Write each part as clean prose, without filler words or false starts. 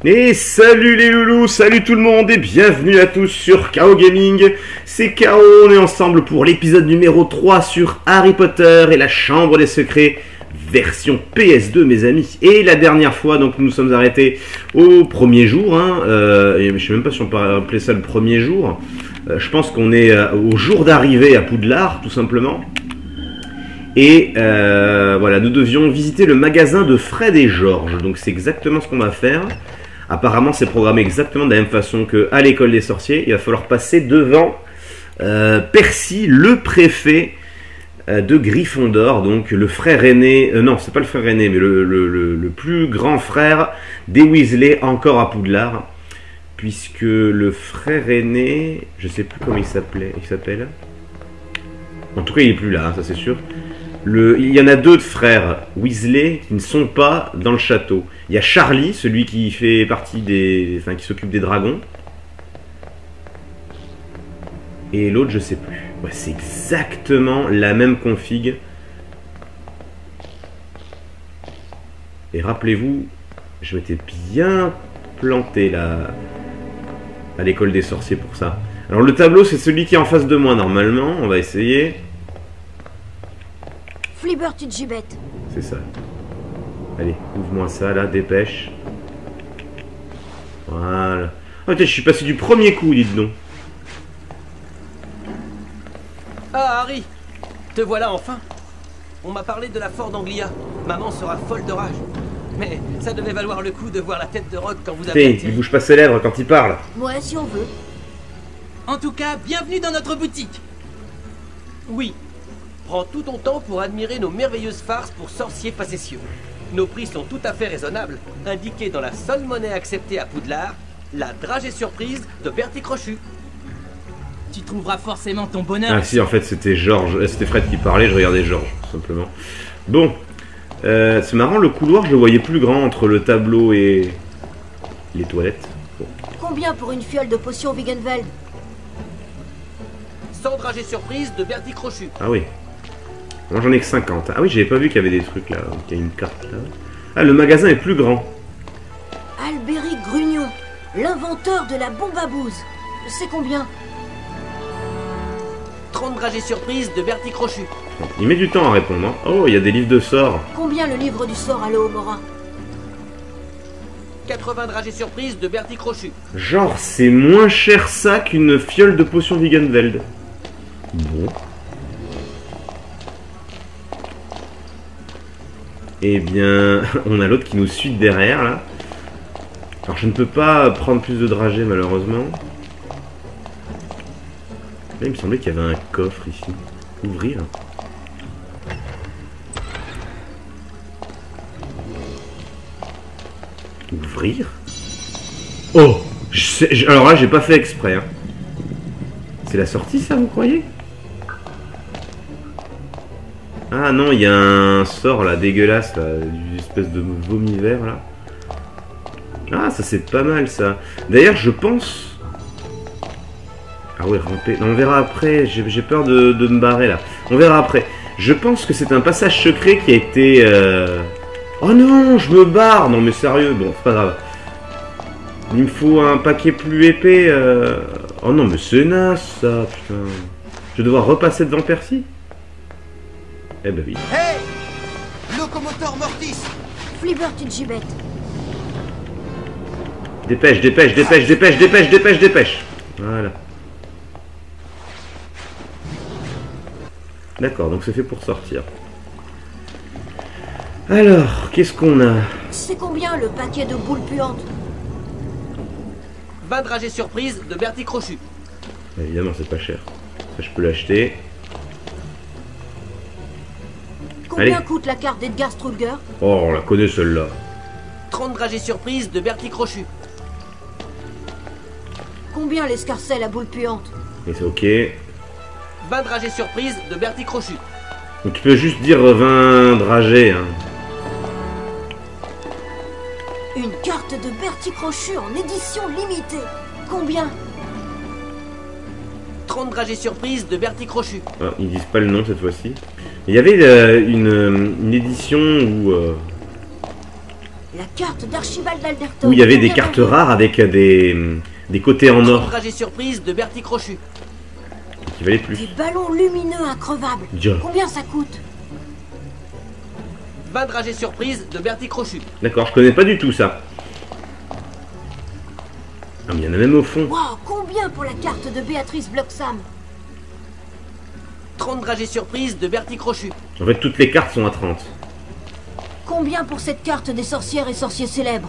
Et salut les loulous, salut tout le monde et bienvenue à tous sur KO Gaming. C'est KO, on est ensemble pour l'épisode numéro 3 sur Harry Potter et la Chambre des Secrets, version PS2 mes amis. Et la dernière fois, donc nous nous sommes arrêtés au premier jour, et je sais même pas si on peut appeler ça le premier jour. Je pense qu'on est au jour d'arrivée à Poudlard, tout simplement. Et voilà, nous devions visiter le magasin de Fred et George, donc c'est exactement ce qu'on va faire. Apparemment, c'est programmé exactement de la même façon qu'à l'école des sorciers. Il va falloir passer devant Percy, le préfet de Gryffondor, donc le frère aîné. Non, c'est pas le frère aîné, mais le plus grand frère des Weasley, encore à Poudlard. Puisque le frère aîné, je sais plus comment il s'appelle. En tout cas, il est plus là, hein, ça c'est sûr. Il y en a deux de frères Weasley qui ne sont pas dans le château. Il y a Charlie, celui qui fait partie des... Enfin, qui s'occupe des dragons. Et l'autre, je sais plus. Ouais, c'est exactement la même config. Et rappelez-vous, je m'étais bien planté là, à l'école des sorciers pour ça. Alors le tableau, c'est celui qui est en face de moi normalement. On va essayer. Flibert, tu te gibette. C'est ça. Allez, ouvre-moi ça là, dépêche. Voilà. Oh, putain, je suis passé du premier coup, dites donc. Ah, Harry, te voilà enfin. On m'a parlé de la Ford Anglia. Maman sera folle de rage. Mais ça devait valoir le coup de voir la tête de Rogue quand vous avez... Il bouge pas ses lèvres quand il parle. Ouais, si on veut. En tout cas, bienvenue dans notre boutique. Oui. Prends tout ton temps pour admirer nos merveilleuses farces pour sorciers facétieux. Nos prix sont tout à fait raisonnables, indiqués dans la seule monnaie acceptée à Poudlard, la dragée surprise de Bertie Crochu. Tu trouveras forcément ton bonheur. Ah si, en fait c'était George, c'était Fred qui parlait, je regardais George, tout simplement. Bon, c'est marrant, le couloir je le voyais plus grand entre le tableau et les toilettes. Bon. Combien pour une fiole de potion Wiggenweld? 100 dragées surprise de Bertie Crochu. Ah oui. Moi j'en ai que 50. Ah oui, j'avais pas vu qu'il y avait des trucs là. Il y a une carte là. Ah, le magasin est plus grand. Albéric Grugnon, l'inventeur de la bombe à bouse. C'est combien? 30 dragées surprise de Bertie Crochu. Il met du temps à répondre. Hein. Oh, il y a des livres de sorts. Combien le livre du sort à Léomora? 80 dragées surprise de Bertie Crochu. Genre, c'est moins cher ça qu'une fiole de potion Wiggenweld. Bon. Eh bien, on a l'autre qui nous suit derrière, là. Alors, je ne peux pas prendre plus de dragées, malheureusement. Là, il me semblait qu'il y avait un coffre, ici. Ouvrir. Ouvrir? Oh! Alors là, j'ai pas fait exprès, hein. C'est la sortie, ça, vous croyez? Ah non, il y a un sort là, dégueulasse, là, une espèce de vomi vert là. Ah, ça c'est pas mal ça. D'ailleurs, je pense... Ah ouais, ramper. Non, on verra après, j'ai peur de me barrer là. On verra après. Je pense que c'est un passage secret qui a été... Oh non, je me barre. Non mais sérieux, bon, c'est pas grave. Il me faut un paquet plus épais. Oh non, mais c'est naze ça, putain. Je vais devoir repasser devant Percy? Eh ben oui. Hey! Locomoteur Mortis! Flibert, tu te gibette. Dépêche, dépêche, dépêche, dépêche, dépêche, dépêche, dépêche. Voilà. D'accord, donc c'est fait pour sortir. Alors, qu'est-ce qu'on a? C'est combien le paquet de boules puantes? 20 dragées surprise de Bertie Crochu. Évidemment, c'est pas cher. Ça, je peux l'acheter. Combien Allez. coûte la carte d'Edgar Strulger? Oh, on la connaît celle-là. 30 dragées surprise de Bertie Crochu. Combien l'escarcelle à boules puantes? Et c'est ok. 20 dragées surprise de Bertie Crochu. Donc tu peux juste dire 20 dragées. Hein. Une carte de Bertie Crochu en édition limitée. Combien? 30 dragées surprise de Bertie Crochu. Ah, ils disent pas le nom cette fois-ci. Il y avait une édition où... La carte d'Archibald Alderton. Où il y avait des cartes rares avec des côtés en or. Trajet surprise de Bertie Crochu. Qui valait plus. Des ballons lumineux increvables. Dieu. Combien ça coûte? 20 dragées surprise de Bertie Crochu. D'accord, je connais pas du tout ça. Ah, mais il y en a même au fond. Wow, combien pour la carte de Béatrice Bloxham? 30 dragées surprise de Bertie Crochu. En fait, toutes les cartes sont à 30. Combien pour cette carte des sorcières et sorciers célèbres?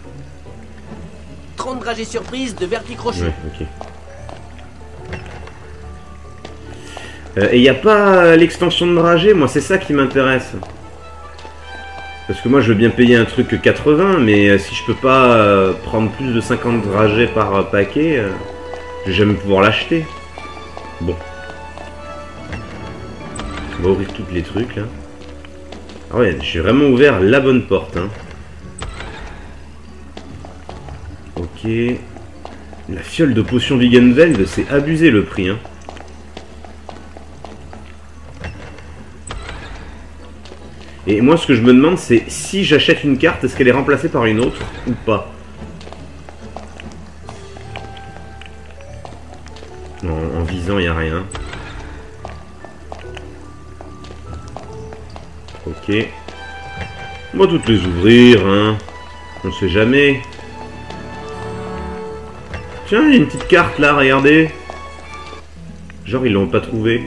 30 dragées surprise de Bertie Crochu. Ouais, ok. Et il n'y a pas l'extension de dragée, moi c'est ça qui m'intéresse. Parce que moi je veux bien payer un truc 80, mais si je peux pas prendre plus de 50 dragées par paquet, je vais jamais pouvoir l'acheter. Bon. On va ouvrir tous les trucs là. Ah ouais, j'ai vraiment ouvert la bonne porte. Hein. Ok. La fiole de potion Vigenveld, c'est abusé le prix. Hein. Et moi, ce que je me demande, c'est si j'achète une carte, est-ce qu'elle est remplacée par une autre ou pas? Non, en visant, il n'y a rien. Ok. On va toutes les ouvrir, hein. On sait jamais. Tiens, il y a une petite carte là, regardez. Genre, ils l'ont pas trouvée.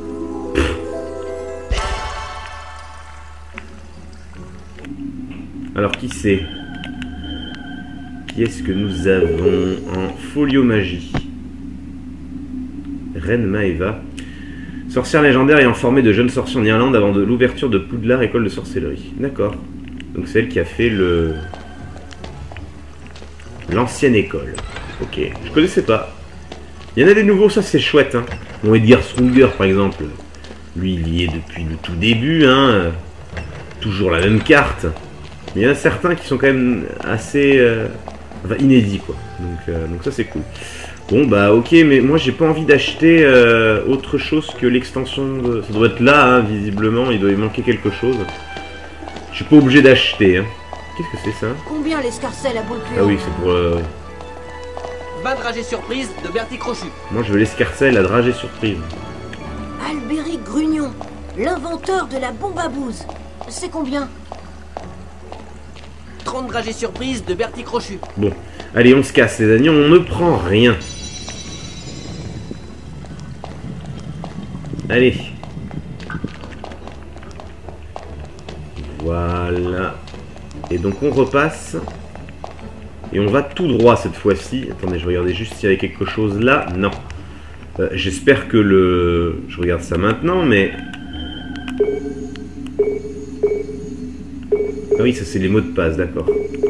Alors, qui c'est? Qui est-ce que nous avons en folio magie? Reine Maeva. Sorcière légendaire ayant formé de jeunes sorciers en Irlande avant l'ouverture de Poudlard, école de sorcellerie. D'accord. Donc c'est elle qui a fait l'ancienne école. Ok, je connaissais pas. Il y en a des nouveaux, ça c'est chouette. Hein. Bon, Edgar Strunger par exemple. Lui il y est depuis le tout début. Hein. Toujours la même carte. Mais il y en a certains qui sont quand même assez enfin, inédits quoi. Donc ça c'est cool. Bon bah ok, mais moi j'ai pas envie d'acheter autre chose que l'extension de... Ça doit être là, hein, visiblement, il doit y manquer quelque chose. Je suis pas obligé d'acheter. Hein. Qu'est-ce que c'est ça? Combien l'escarcelle à boule puante? Ah oui, c'est pour... 20 dragées surprise de Bertie Crochu. Moi je veux l'escarcelle à dragée surprise. Albéric Grugnon, l'inventeur de la bombe à bouse. C'est combien? 30 dragées surprise de Bertie Crochu. Bon, allez on se casse les amis, on ne prend rien. Allez. Voilà. Et donc on repasse. Et on va tout droit cette fois-ci. Attendez, je regardais juste s'il y avait quelque chose là. Non. J'espère que le... Je regarde ça maintenant, mais... Ah oui, ça c'est les mots de passe, d'accord.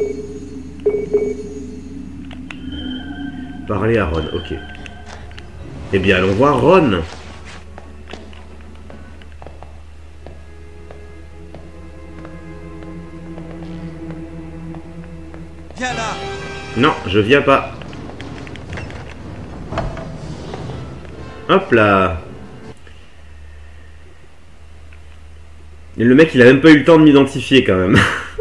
Parler à Ron, ok. Eh bien, allons voir Ron. Viens là. Non, je viens pas. Hop là. Et le mec, il a même pas eu le temps de m'identifier quand même.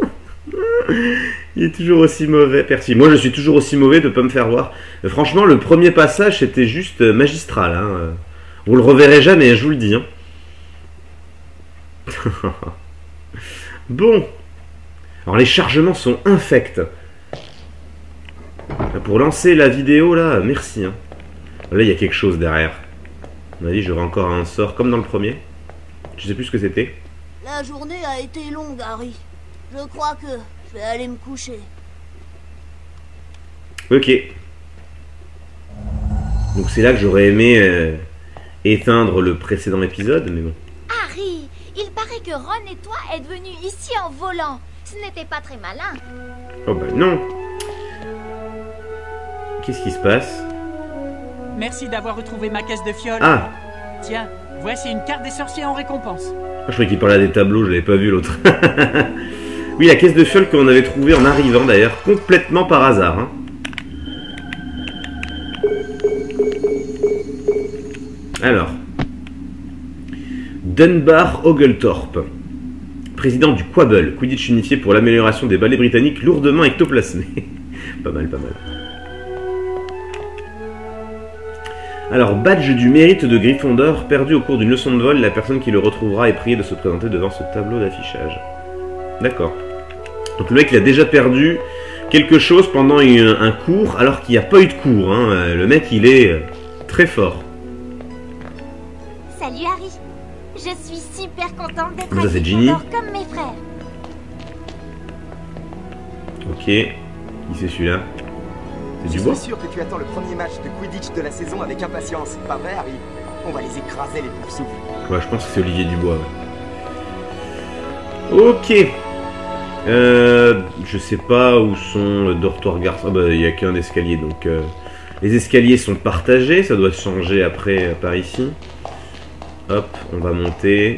Il est toujours aussi mauvais, Percy. Moi, je suis toujours aussi mauvais de pas me faire voir. Franchement, le premier passage, c'était juste magistral. Hein. Vous le reverrez jamais, je vous le dis. Hein. Bon. Alors, les chargements sont infects. Pour lancer la vidéo, là, merci. Hein. Là, il y a quelque chose derrière. On m'a dit, j'aurai encore un sort comme dans le premier. Je sais plus ce que c'était. La journée a été longue, Harry. Je crois que je vais aller me coucher. Ok. Donc c'est là que j'aurais aimé éteindre le précédent épisode, mais bon. Harry, il paraît que Ron et toi êtes venus ici en volant. Ce n'était pas très malin. Oh bah non. Qu'est-ce qui se passe? Merci d'avoir retrouvé ma caisse de fioles. Ah, Tiens, voici une carte des sorciers en récompense. je croyais qu'il parlait des tableaux, je l'avais pas vu l'autre. Oui, la caisse de fioles qu'on avait trouvée en arrivant d'ailleurs, complètement par hasard. Hein. Alors. Dunbar Oglethorpe. président du Quabble, Quidditch unifié pour l'amélioration des ballets britanniques lourdement ectoplasmés. Pas mal, pas mal. Alors, badge du mérite de Gryffondor, perdu au cours d'une leçon de vol, la personne qui le retrouvera est priée de se présenter devant ce tableau d'affichage. D'accord. Donc le mec, il a déjà perdu quelque chose pendant un cours, alors qu'il n'y a pas eu de cours. Hein. Le mec, il est très fort. Salut Harry. Je suis super contente d'être Ça, à c'est Ginny. Gryffondor comme mes frères. Ok. Qui c'est celui-là? C'est Je du bois? suis sûr que tu attends le premier match de Quidditch de la saison avec impatience. Pas vrai, Harry? On va les écraser, les pauvres souffles. Ouais, je pense que c'est Olivier Dubois. Ouais. Ok. Je sais pas où sont le dortoir garçon. Ah bah, il n'y a qu'un escalier, donc les escaliers sont partagés. Ça doit changer après par ici. Hop, on va monter.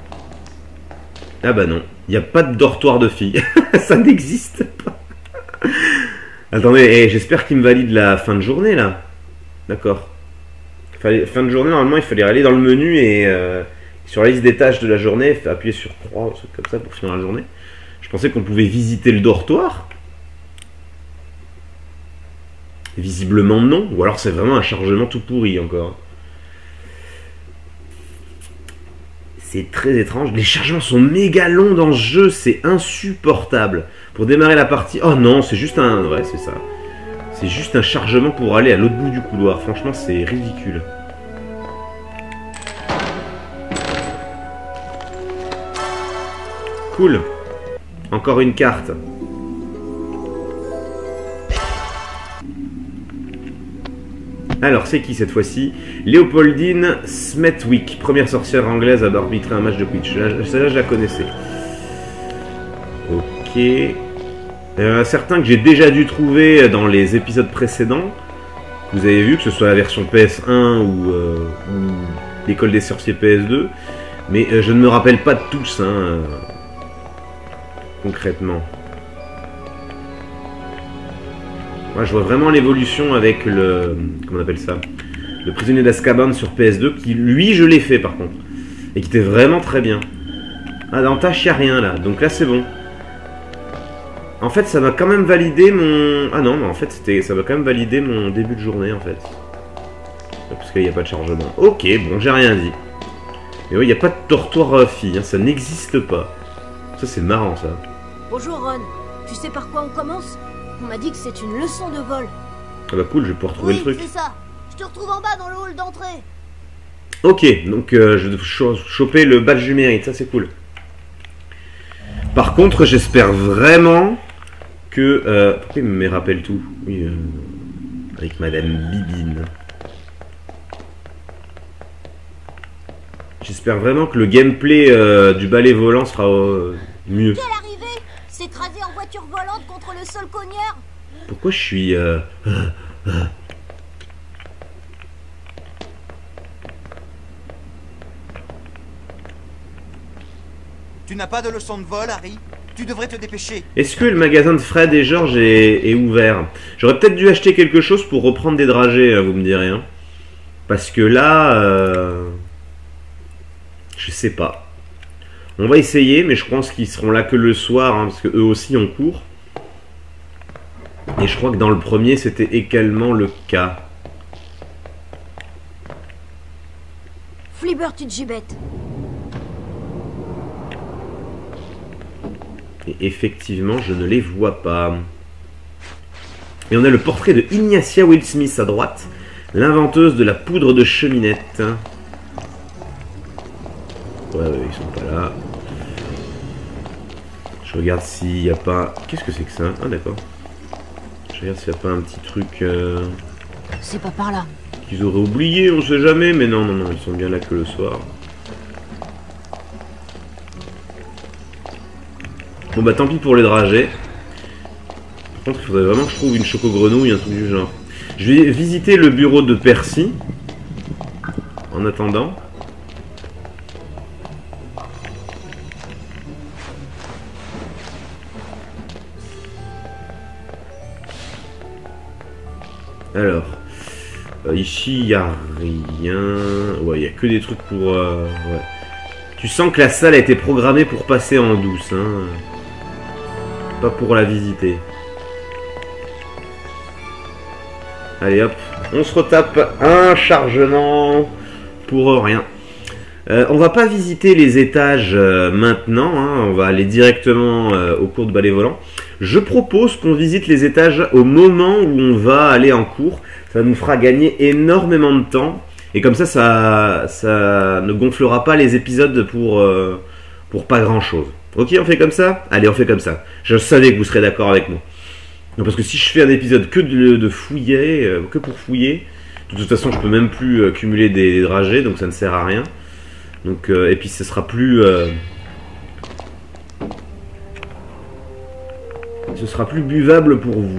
Ah bah non, il n'y a pas de dortoir de filles. Ça n'existe pas. Attendez, j'espère qu'il me valide la fin de journée là. D'accord. Fin de journée, normalement, il fallait aller dans le menu et sur la liste des tâches de la journée, appuyer sur 3 ou un truc comme ça pour finir la journée. Je pensais qu'on pouvait visiter le dortoir. Visiblement non. Ou alors c'est vraiment un chargement tout pourri encore. C'est très étrange. Les chargements sont méga longs dans ce jeu. C'est insupportable. Pour démarrer la partie... Oh non, c'est juste un... Ouais, c'est ça. C'est juste un chargement pour aller à l'autre bout du couloir. Franchement, c'est ridicule. Cool. Encore une carte. Alors, c'est qui cette fois-ci? Léopoldine Smethwick, première sorcière anglaise à arbitrer un match de Quidditch. Celle-là, je la connaissais. Ok. Certains que j'ai déjà dû trouver dans les épisodes précédents. Vous avez vu, que ce soit la version PS1 ou l'école des sorciers PS2. Mais je ne me rappelle pas de tous, hein, concrètement. Moi, je vois vraiment l'évolution avec le... Comment on appelle ça? Le prisonnier d'Azkaban sur PS2, qui, lui, je l'ai fait, par contre. Et qui était vraiment très bien. Ah, dans tâche, il n'y a rien, là. Donc là, c'est bon. En fait, ça m'a quand même validé mon... Ah non, mais en fait, ça m'a quand même validé mon début de journée, en fait. Parce qu'il n'y a pas de chargement. Ok, bon, j'ai rien dit. Mais oui, il n'y a pas de dortoir fille, hein, ça n'existe pas. Ça, c'est marrant, ça. Bonjour Ron, tu sais par quoi on commence? On m'a dit que c'est une leçon de vol. Ah bah cool, je vais pouvoir trouver le truc. c'est ça. Je te retrouve en bas dans le hall d'entrée. Ok, donc je vais choper le badge du mérite, ça c'est cool. Par contre, j'espère vraiment que... pourquoi il me rappelle tout? Oui, avec Madame Bibine. J'espère vraiment que le gameplay du balai volant sera mieux. Quelle arrivée! S'écraser en voiture volante contre le sol cogneur. Pourquoi je suis... Tu n'as pas de leçon de vol, Harry? Tu devrais te dépêcher. Est-ce que le magasin de Fred et George est ouvert? J'aurais peut-être dû acheter quelque chose pour reprendre des dragées, vous me direz. Hein. Parce que là... je sais pas. On va essayer, mais je pense qu'ils seront là que le soir, hein, parce que eux aussi ont cours. Et je crois que dans le premier, c'était également le cas. Flibert Gibet. Et effectivement, je ne les vois pas. Et on a le portrait de Ignacia Wildsmith à droite, l'inventeuse de la poudre de cheminette. Ouais, ils sont pas là. Je regarde s'il n'y a pas... Qu'est-ce que c'est que ça? Ah, d'accord. Je regarde s'il n'y a pas un petit truc... C'est pas par là. qu'ils auraient oublié, on sait jamais. Mais non, non, non, ils sont bien là que le soir. Bon bah tant pis pour les dragées. Par contre, il faudrait vraiment que je trouve une choco-grenouille, un truc du genre. Je vais visiter le bureau de Percy. En attendant. Alors, ici il n'y a rien. Ouais, il n'y a que des trucs pour... ouais. Tu sens que la salle a été programmée pour passer en douce, hein. Pas pour la visiter. Allez hop, on se retape un chargement pour rien. On va pas visiter les étages maintenant, hein. On va aller directement au cours de balai volant. Je propose qu'on visite les étages au moment où on va aller en cours. Ça nous fera gagner énormément de temps. Et comme ça ne gonflera pas les épisodes pour pas grand chose. Ok, on fait comme ça? Allez, on fait comme ça. Je savais que vous serez d'accord avec moi. Non, parce que si je fais un épisode que de fouiller, que pour fouiller, de toute façon je peux même plus cumuler des dragées, donc ça ne sert à rien. Donc, et puis ce sera plus buvable pour vous.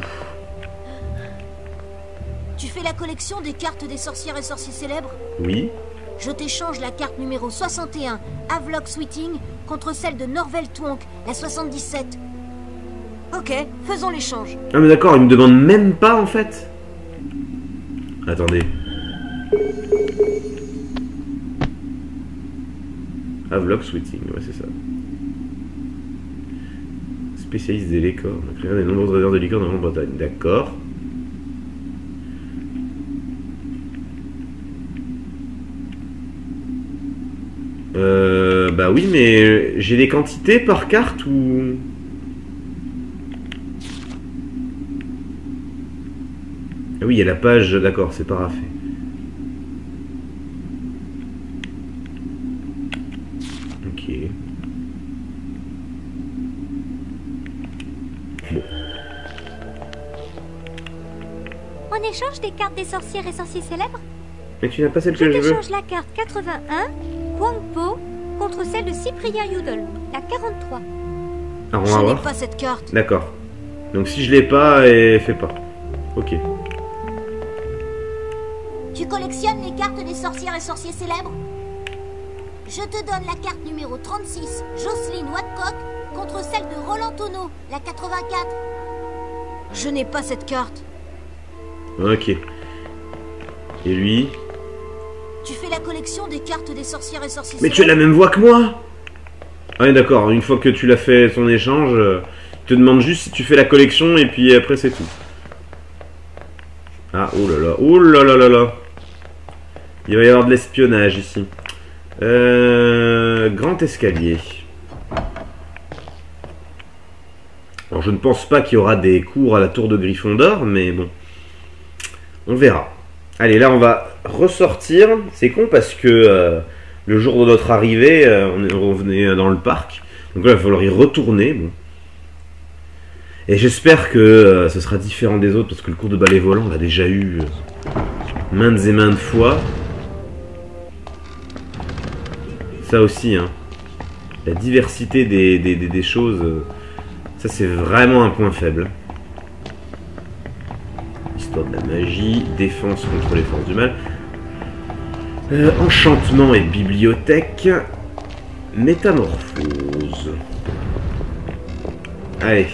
Tu fais la collection des cartes des sorcières et sorciers célèbres? Oui. Je t'échange la carte numéro 61, Havelock Sweeting, contre celle de Norvel Twonk, la 77. Ok, faisons l'échange. Ah mais d'accord, il me demande même pas en fait. Attendez. Havelock Sweeting, ouais c'est ça. Spécialiste des liqueurs, donc des nombreuses réserves de liqueurs dans la Grande-Bretagne. D'accord. Bah oui, mais j'ai des quantités par carte ou... Ah oui, il y a la page, d'accord, c'est paraffé. Ok. Bon. On échange des cartes des sorcières et sorciers célèbres? Mais tu n'as pas celle Je que je veux? t'échange la carte 81, Kwangpo, contre celle de Cyprien Yudel, la 43. Ah, on Je va n'ai voir. pas cette carte. D'accord. Donc si je l'ai pas, elle fait pas. Ok. Tu collectionnes les cartes des sorcières et sorciers célèbres? Je te donne la carte numéro 36, Jocelyne Watcock, contre celle de Roland Tonneau, la 84. Je n'ai pas cette carte. Ok. Et lui? Tu fais la collection des cartes des sorcières et sorciers Mais tu as la même voix que moi! Ah oui d'accord, une fois que tu l'as fait ton échange, il te demande juste si tu fais la collection et puis après c'est tout. Ah, oh là là, oh là là là là. Il va y avoir de l'espionnage ici. Grand escalier. Alors je ne pense pas qu'il y aura des cours à la tour de Gryffondor, mais bon. On verra. Allez, là on va ressortir. C'est con parce que le jour de notre arrivée, on revenait dans le parc. Donc là il va falloir y retourner. Bon. Et j'espère que ce sera différent des autres, parce que le cours de balai volant on l'a déjà eu maintes et maintes fois. Ça aussi, hein. La diversité des choses, ça c'est vraiment un point faible. Histoire de la magie, défense contre les forces du mal. Enchantement et bibliothèque. Métamorphose. Allez.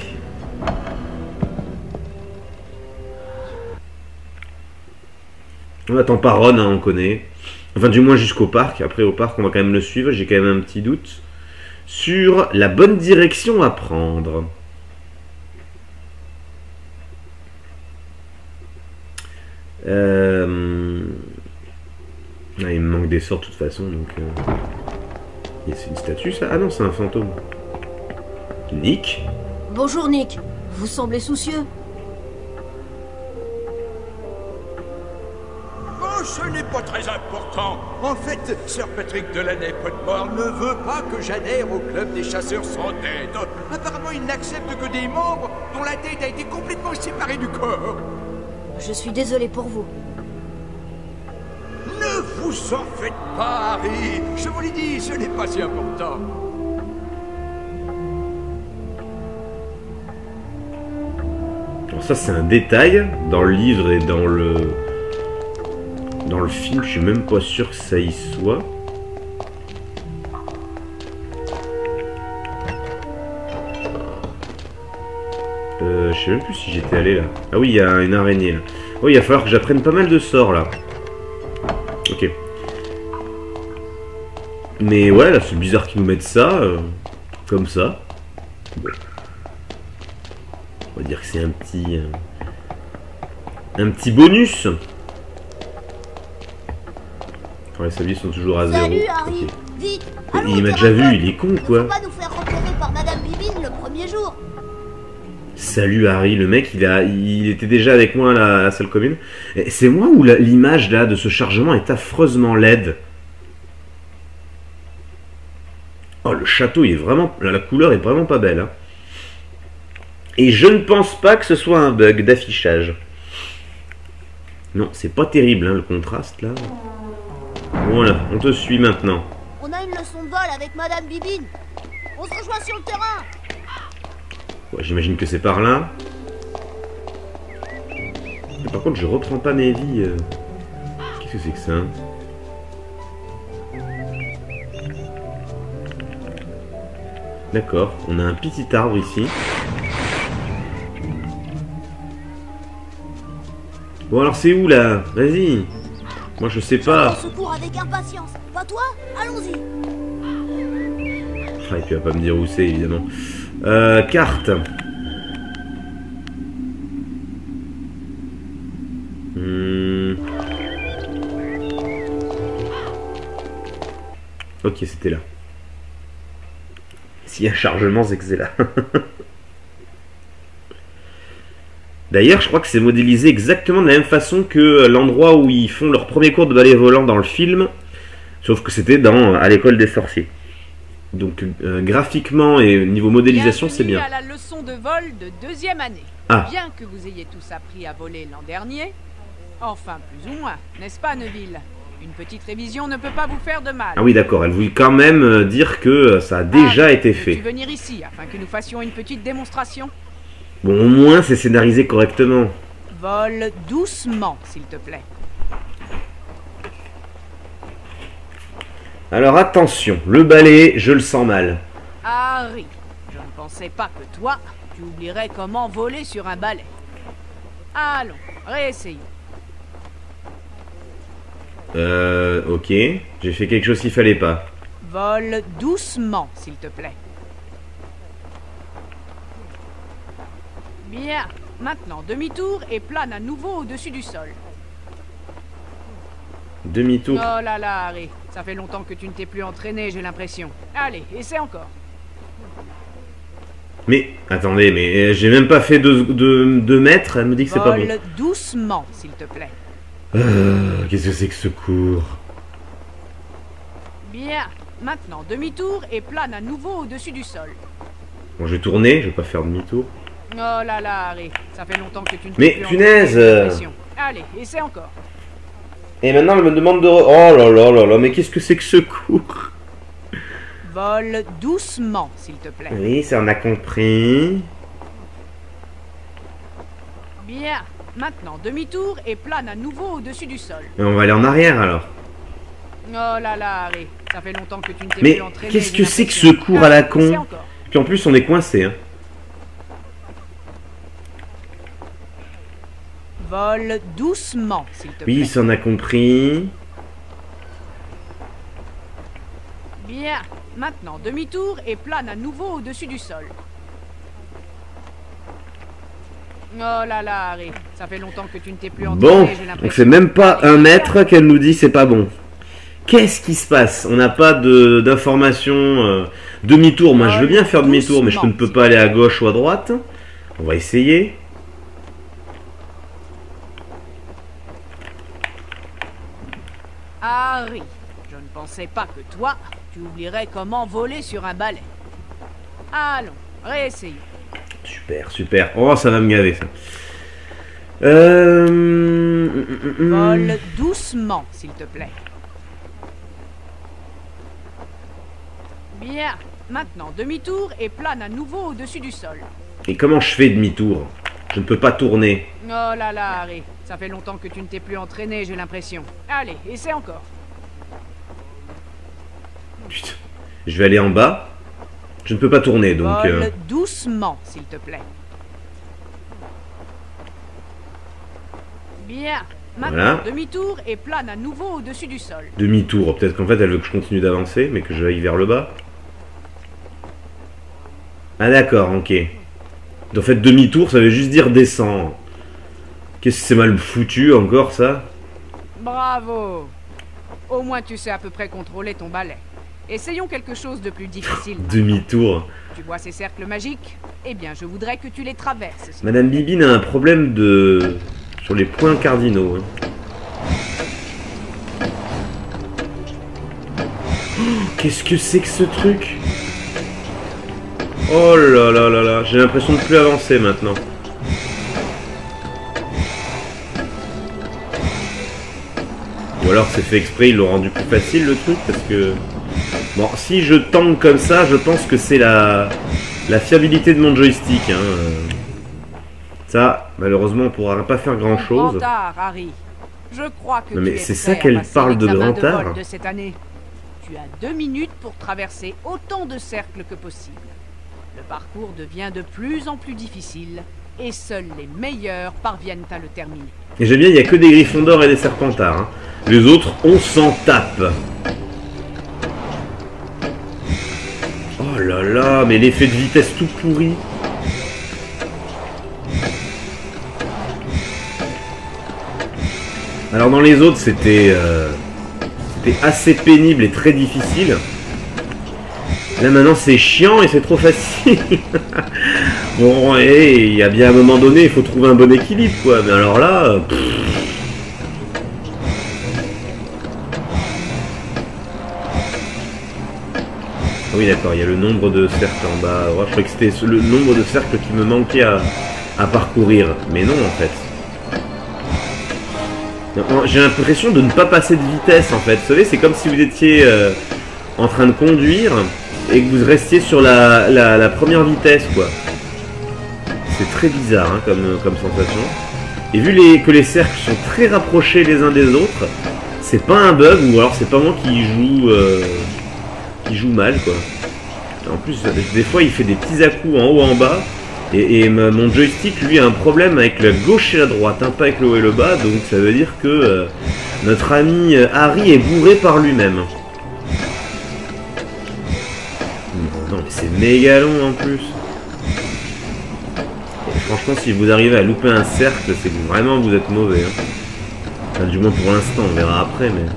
On attend pas Ron, hein, on connaît. Enfin, du moins jusqu'au parc. Après, au parc, on va quand même le suivre. J'ai quand même un petit doute sur la bonne direction à prendre. Ah, il me manque des sorts de toute façon, donc... C'est une statue, ça? Ah non, c'est un fantôme. Nick? Bonjour Nick, vous semblez soucieux. Oh, ce n'est pas très important. En fait, Sir Patrick Delaney Potmore ne veut pas que j'adhère au club des chasseurs sans tête. Apparemment, il n'accepte que des membres dont la tête a été complètement séparée du corps. Je suis désolé pour vous. Ne vous en faites pas, Harry. Je vous l'ai dit, ce n'est pas si important. Alors ça, c'est un détail dans le livre et dans le film. Je suis même pas sûr que ça y soit. Je sais même plus si j'étais allé là. Ah oui, il y a une araignée là. Oh, il va falloir que j'apprenne pas mal de sorts là. Ok. Mais ouais, là c'est bizarre qu'ils nous mettent ça, comme ça. Bon. On va dire que c'est un petit bonus. Quand les sabliers sont toujours à 0. Salut Harry, Ok. vite. Il m'a déjà vu, il est con quoi. Faut pas nous faire repérer par Madame Bibine le premier jour. Salut Harry, le mec il était déjà avec moi à la salle commune. C'est moi ou l'image là de ce chargement est affreusement laide. Oh le château il est vraiment, la couleur est vraiment pas belle. Hein. Et je ne pense pas que ce soit un bug d'affichage. Non, c'est pas terrible hein, le contraste là. Voilà, on te suit maintenant. On a une leçon de vol avec Madame Bibine. On se rejoint sur le terrain. Ouais, j'imagine que c'est par là. Mais par contre, je reprends pas mes vies. Qu'est-ce que c'est que ça hein? D'accord, on a un petit arbre ici. Bon alors c'est où là? Vas-y. Moi je sais pas. On secours avec impatience. Pas toi? Allons-y. Ah, et tu vas pas me dire où c'est évidemment. Carte. Ok, c'était là. S'il y a un chargement, c'est que c'est là. D'ailleurs, je crois que c'est modélisé exactement de la même façon que l'endroit où ils font leur premier cours de balai volant dans le film. Sauf que c'était à l'école des sorciers. Donc graphiquement et niveau modélisation, c'est bien. À la leçon de vol de 2e année. Ah. Bien que vous ayez tous appris à voler l'an dernier, enfin plus ou moins, n'est-ce pas Neville? Une petite révision ne peut pas vous faire de mal. Ah oui, d'accord. Elle voulait quand même dire que ça a déjà été fait. Peux-tu venir ici afin que nous fassions une petite démonstration? Bon, au moins c'est scénarisé correctement. Vole doucement, s'il te plaît. Alors attention, le balai, je le sens mal. Harry, je ne pensais pas que toi, tu oublierais comment voler sur un balai. Allons, réessayons. Ok. J'ai fait quelque chose qu'il fallait pas. Vole doucement, s'il te plaît. Bien. Maintenant, demi-tour et plane à nouveau au-dessus du sol. Demi-tour. Oh là là, Harry. Ça fait longtemps que tu ne t'es plus entraîné, j'ai l'impression. Allez, essaie encore. Mais, attendez, mais j'ai même pas fait 2 mètres, elle me dit que c'est pas bon. Vole doucement, s'il te plaît. Qu'est-ce que c'est que ce cours? Bien. Maintenant, demi-tour et plane à nouveau au-dessus du sol. Bon, je vais tourner, je vais pas faire demi-tour. Oh là là, Harry. Ça fait longtemps que tu ne t'es Mais plus punaise entraîné, j'ai l'impression. Allez, essaie encore. Et maintenant, elle me demande de... Oh là là là là, mais qu'est-ce que c'est que ce cours? Vole doucement, s'il te plaît. Oui, ça on a compris. Bien. Maintenant, demi-tour et plane à nouveau au-dessus du sol. Et on va aller en arrière alors. Oh là là, Harry. Ça fait longtemps que tu ne t'es Mais plus entraîné. qu'est-ce j'ai que c'est que ce l'impression. cours à la Allez, essaie con? encore. Puis en plus, on est coincé. Hein. Vole doucement, s'il te plaît. Oui, ça on a compris. Bien. Maintenant, demi-tour et plane à nouveau au-dessus du sol. Oh là là, Harry. Ça fait longtemps que tu ne t'es plus entraîné, Bon, j'ai l'impression. donc c'est même pas 1 mètre qu'elle nous dit c'est pas bon. Qu'est-ce qui se passe? On n'a pas d'informations. Demi-tour, moi je veux bien faire demi-tour, mais je ne peux pas aller à gauche ou à droite. On va essayer. Harry, je ne pensais pas que toi, tu oublierais comment voler sur un balai. Allons, réessayons. Super, super. Oh, ça va me gaver ça. Vole doucement, s'il te plaît. Bien. Maintenant, demi-tour et plane à nouveau au-dessus du sol. Et comment je fais demi-tour? Je ne peux pas tourner. Oh là là, Harry. Ça fait longtemps que tu ne t'es plus entraîné, j'ai l'impression. Allez, essaie encore. Putain. Je vais aller en bas. Je ne peux pas tourner, donc... Vole doucement, s'il te plaît. Bien. Maintenant, Voilà. demi-tour et plane à nouveau au-dessus du sol. Demi-tour, peut-être qu'en fait elle veut que je continue d'avancer, mais que je aille vers le bas. Ah d'accord, ok. En fait, demi-tour, ça veut juste dire descend. Qu'est-ce que c'est mal foutu encore, ça? Bravo. Au moins tu sais à peu près contrôler ton balai. Essayons quelque chose de plus difficile. Demi-tour. Tu vois ces cercles magiques? Eh bien, je voudrais que tu les traverses. Madame Bibine a un problème de... sur les points cardinaux. Hein. Oh, qu'est-ce que c'est que ce truc? Oh là là là là, j'ai l'impression de plus avancer maintenant. Ou alors c'est fait exprès, ils l'ont rendu plus facile le truc parce que... Bon, si je tente comme ça, je pense que c'est la fiabilité de mon joystick. Hein. Ça, malheureusement, on pourra pas faire grand chose. Grand art, Harry. Je crois que non mais tu es c'est prêt ça à qu'elle passer parle de l'examen grand vol art. de cette année. Tu as 2 minutes pour traverser autant de cercles que possible. Le parcours devient de plus en plus difficile et seuls les meilleurs parviennent à le terminer. Et j'aime bien, il n'y a que des Gryffondors et des Serpentards. Hein. Les autres, on s'en tape. Oh là là, mais l'effet de vitesse tout pourri. Alors dans les autres, c'était assez pénible et très difficile. Là maintenant c'est chiant et c'est trop facile. Bon, et il y a bien un moment donné, il faut trouver un bon équilibre quoi. Mais alors là... Oui d'accord, il y a le nombre de cercles en bas. Ouais, je croyais que c'était le nombre de cercles qui me manquait à parcourir. Mais non en fait. J'ai l'impression de ne pas passer de vitesse en fait. Vous savez, c'est comme si vous étiez en train de conduire et que vous restiez sur la première vitesse quoi. C'est très bizarre hein, comme sensation. Et vu que les cercles sont très rapprochés les uns des autres, c'est pas un bug ou alors c'est pas moi qui joue mal quoi. En plus des fois il fait des petits à-coups en haut en bas. Et mon joystick lui a un problème avec la gauche et la droite, hein, pas avec le haut et le bas, donc ça veut dire que notre ami Harry est bourré par lui-même. Non mais c'est méga long en plus. Et franchement si vous arrivez à louper un cercle, c'est que vraiment vous êtes mauvais. Hein. Enfin, du moins pour l'instant, on verra après mais...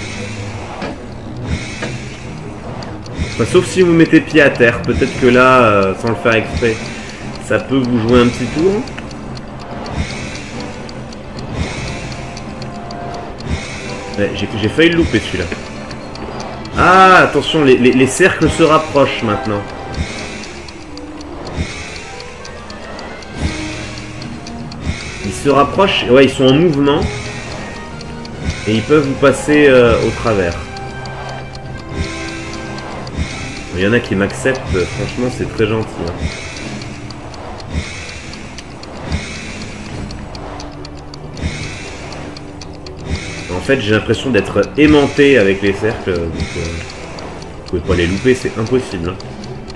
Enfin, sauf si vous mettez pied à terre, peut-être que là, sans le faire exprès... Ça peut vous jouer un petit tour. Ouais, j'ai failli le louper celui-là. Ah, attention, les cercles se rapprochent maintenant. Ils se rapprochent, ouais, ils sont en mouvement. Et ils peuvent vous passer au travers. Il y en a qui m'acceptent, franchement c'est très gentil. Hein. En fait, j'ai l'impression d'être aimanté avec les cercles, donc vous pouvez pas les louper, c'est impossible. Hein.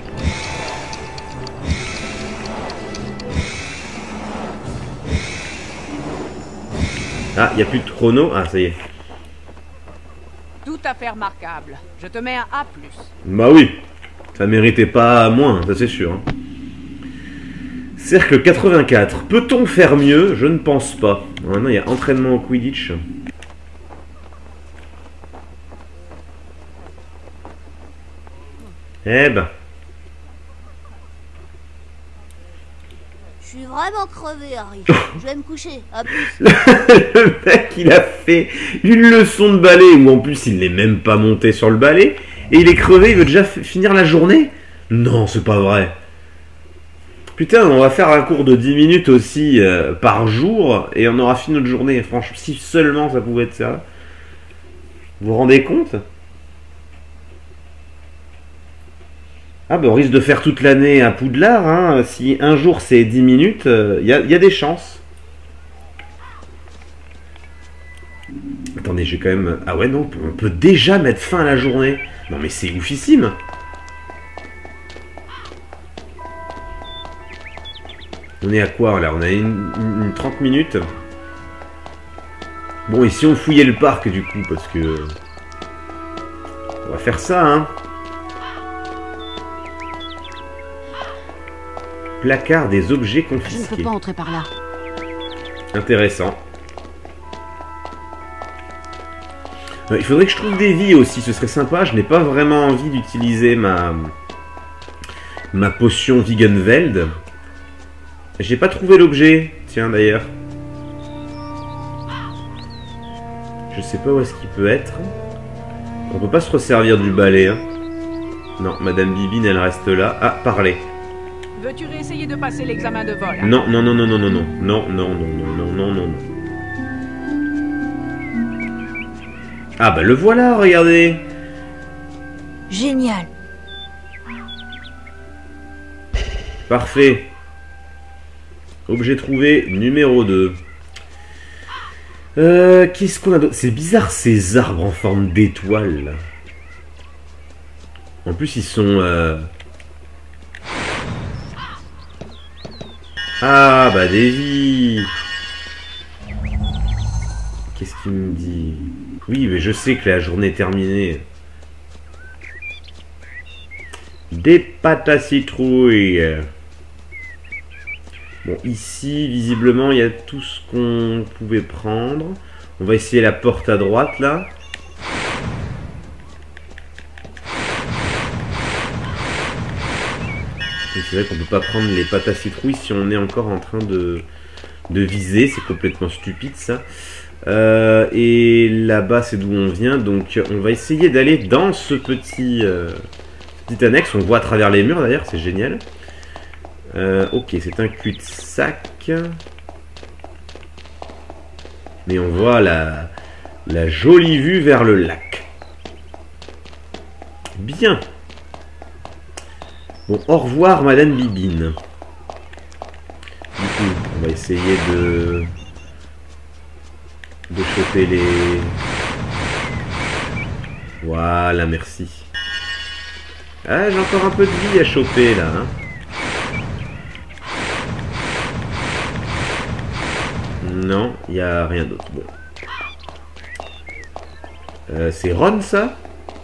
Ah, il n'y a plus de chrono. Ah, ça y est. Tout à fait remarquable. Je te mets un A+. Bah oui, ça méritait pas moins, ça c'est sûr. Hein. Cercle 84. Peut-on faire mieux? Je ne pense pas. Maintenant, il y a entraînement au Quidditch. Eh ben. Je suis vraiment crevé, Harry. Je vais me coucher. À plus. Le mec, il a fait une leçon de ballet où en plus il n'est même pas monté sur le balai et il est crevé, il veut déjà finir la journée? Non, c'est pas vrai. Putain, on va faire un cours de 10 minutes aussi par jour et on aura fini notre journée. Franchement, si seulement ça pouvait être ça. Vous vous rendez compte? Ah bah on risque de faire toute l'année à Poudlard, hein. Si un jour c'est 10 minutes, y a des chances. Attendez, j'ai quand même... Ah ouais non, on peut déjà mettre fin à la journée. Non mais c'est oufissime. On est à quoi là? On a une 30 minutes. Bon, et si on fouillait le parc du coup, parce que... On va faire ça, hein. Placard des objets Je ne confisqués. peux pas entrer par là. Intéressant. Il faudrait que je trouve des vies aussi, ce serait sympa. Je n'ai pas vraiment envie d'utiliser ma potion Vigenveld. J'ai pas trouvé l'objet. Tiens, d'ailleurs. Je sais pas où est-ce qu'il peut être. On peut pas se resservir du balai. Hein. Non, Madame Bibine, elle reste là. Ah, parler. Veux-tu réessayer de passer l'examen de vol? Non, non, non, non, non, non, non, non, non, non, non, non, non, non. Ah bah le voilà, regardez. Génial. Parfait. Objet trouvé, numéro 2. Qu'est-ce qu'on a d'autre? C'est bizarre ces arbres en forme d'étoile là. En plus ils sont... Ah bah Davy. Qu'est-ce qu'il me dit? Oui mais je sais que la journée est terminée. Des pâtes à citrouille. Bon, ici, visiblement, il y a tout ce qu'on pouvait prendre. On va essayer la porte à droite, là. Et c'est vrai qu'on peut pas prendre les pâtes à citrouille si on est encore en train de viser. C'est complètement stupide, ça. Et là-bas, c'est d'où on vient. Donc, on va essayer d'aller dans ce petit annexe. On voit à travers les murs, d'ailleurs. C'est génial. Ok, c'est un cul-de-sac. Mais on voit la jolie vue vers le lac. Bien. Bon, au revoir, Madame Bibine. Du coup, on va essayer de choper les... Voilà, merci. Ah, j'ai encore un peu de vie à choper, là, hein. Non, il n'y a rien d'autre. Bon. C'est Ron, ça?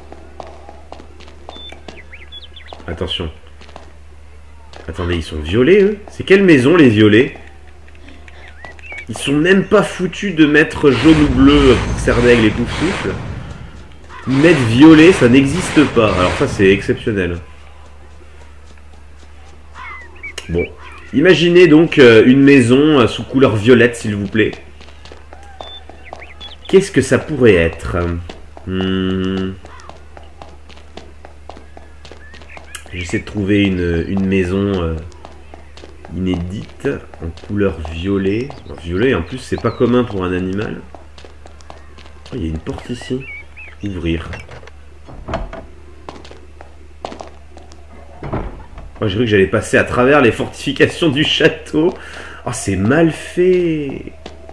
Attention. Attendez, ils sont violets, eux? C'est quelle maison, les violets? Ils sont même pas foutus de mettre jaune ou bleu pour Serdaigle et Poufsouffle. Ils mettent violet, ça n'existe pas. Alors ça, c'est exceptionnel. Bon. Imaginez donc une maison sous couleur violette, s'il vous plaît. Qu'est-ce que ça pourrait être? J'essaie de trouver une maison inédite en couleur violet. Alors, violet, en plus, c'est pas commun pour un animal. Oh, il y a une porte ici. Ouvrir. Moi, j'ai cru que j'allais passer à travers les fortifications du château. Oh, c'est mal fait.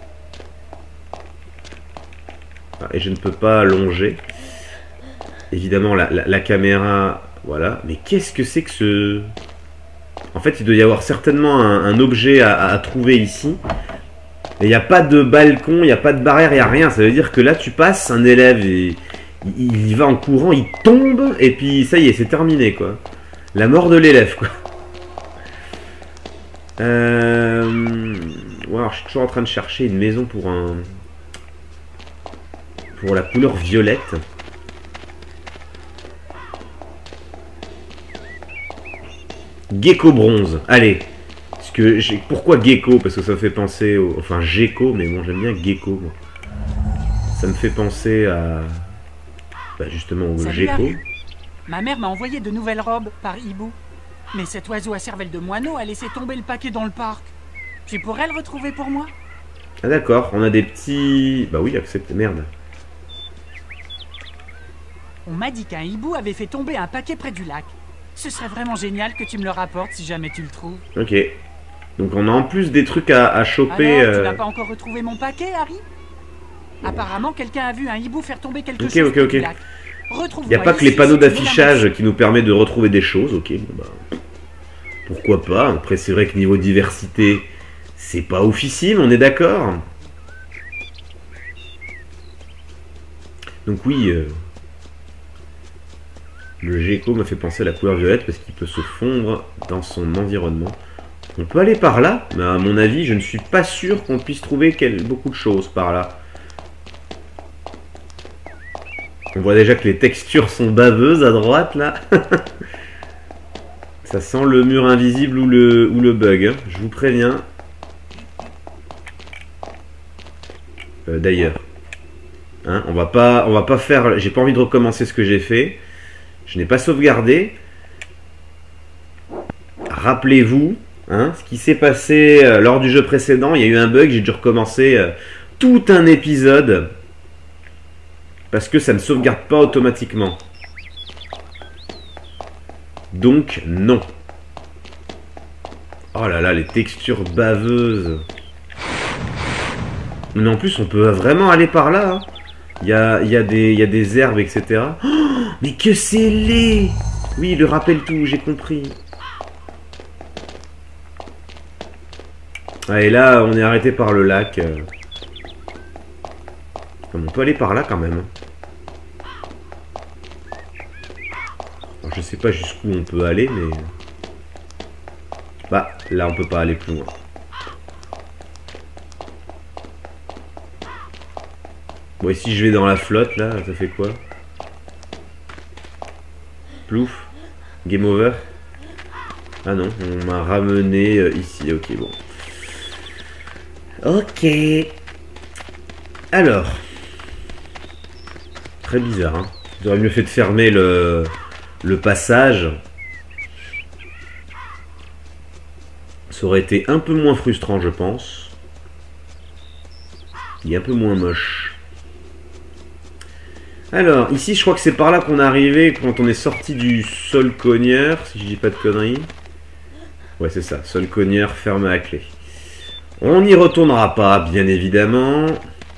Ah, et je ne peux pas longer. Évidemment, la caméra... Voilà. Mais qu'est-ce que c'est que ce... En fait, il doit y avoir certainement un objet à trouver ici. Et il n'y a pas de balcon, il n'y a pas de barrière, il n'y a rien. Ça veut dire que là, tu passes, un élève, et il y va en courant, il tombe, et puis ça y est, c'est terminé, quoi. La mort de l'élève, quoi. Ouais, alors, je suis toujours en train de chercher une maison pour la couleur violette. Gecko bronze. Allez. Parce que pourquoi gecko? Parce que ça me fait penser au... Enfin, gecko, mais bon, j'aime bien gecko, moi. Ça me fait penser à... Bah, justement, au Salut, gecko. Harry. Ma mère m'a envoyé de nouvelles robes par hibou. Mais cet oiseau à cervelle de moineau a laissé tomber le paquet dans le parc. Tu pourrais le retrouver pour moi? Ah d'accord, on a des petits... Bah oui, accepte, merde. On m'a dit qu'un hibou avait fait tomber un paquet près du lac. Ce serait vraiment génial que tu me le rapportes si jamais tu le trouves. Ok. Donc on a en plus des trucs à choper... Alors, tu n'as pas encore retrouvé mon paquet, Harry? Apparemment, quelqu'un a vu un hibou faire tomber quelque chose près du lac. Il n'y a pas que les panneaux d'affichage qui nous permettent de retrouver des choses, ok. Bon, bah, pourquoi pas. Après, c'est vrai que niveau diversité, c'est pas oufissime, on est d'accord. Donc oui, le gecko me fait penser à la couleur violette parce qu'il peut se fondre dans son environnement. On peut aller par là, mais à mon avis, je ne suis pas sûr qu'on puisse trouver beaucoup de choses par là. On voit déjà que les textures sont baveuses à droite, là. Ça sent le mur invisible ou le bug, hein. Je vous préviens. D'ailleurs. Hein, on va pas faire... J'ai pas envie de recommencer ce que j'ai fait. Je n'ai pas sauvegardé. Rappelez-vous, hein, ce qui s'est passé lors du jeu précédent. Il y a eu un bug, j'ai dû recommencer tout un épisode. Parce que ça ne sauvegarde pas automatiquement. Donc, non. Oh là là, les textures baveuses. Mais en plus, on peut vraiment aller par là. Hein. Il y a des herbes, etc. Oh, mais que c'est laid! Oui, le rappel tout, j'ai compris. Ah, et là, on est arrêté par le lac. On peut aller par là quand même. Alors, je sais pas jusqu'où on peut aller, mais... Bah, là, on peut pas aller plus loin. Bon, et si je vais dans la flotte, là, ça fait quoi? Plouf. Game over. Ah non, on m'a ramené ici. Ok, bon. Ok. Alors. Très bizarre, hein. J'aurais mieux fait de fermer le passage. Ça aurait été un peu moins frustrant, je pense. Et un peu moins moche. Alors, ici, je crois que c'est par là qu'on est arrivé quand on est sorti du sol cogneur, si je dis pas de conneries. Ouais, c'est ça, sol cogneur fermé à clé. On n'y retournera pas, bien évidemment.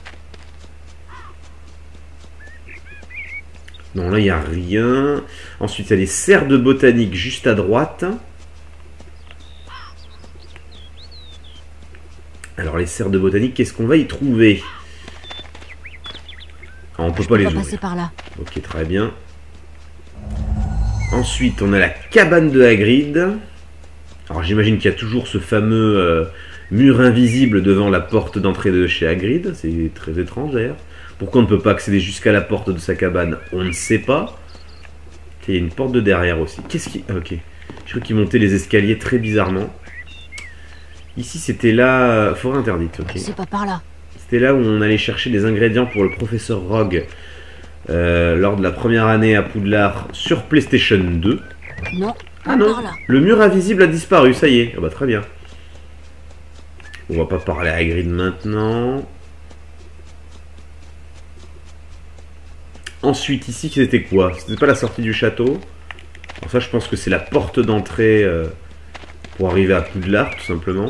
Non, là, il n'y a rien. Ensuite, il y a les serres de botanique juste à droite. Alors, les serres de botanique, qu'est-ce qu'on va y trouver? Ah, on peut pas les ouvrir. Passer par là. Ok, très bien. Ensuite, on a la cabane de Hagrid. Alors, j'imagine qu'il y a toujours ce fameux mur invisible devant la porte d'entrée de chez Hagrid. C'est très étrange, d'ailleurs. Pourquoi on ne peut pas accéder jusqu'à la porte de sa cabane? On ne sait pas. Il y a une porte de derrière aussi. Qu'est-ce qui... Ok. Je crois qu'il montait les escaliers très bizarrement. Ici, c'était la forêt interdite. Ok. C'est pas par là. C'était là où on allait chercher des ingrédients pour le professeur Rogue lors de la première année à Poudlard sur PlayStation 2. Non, ah non, par là. Le mur invisible a disparu, ça y est. Ah bah très bien. On va pas parler à Hagrid maintenant. Ensuite, ici, c'était quoi? C'était pas la sortie du château. Alors ça, je pense que c'est la porte d'entrée pour arriver à Poudlard, tout simplement.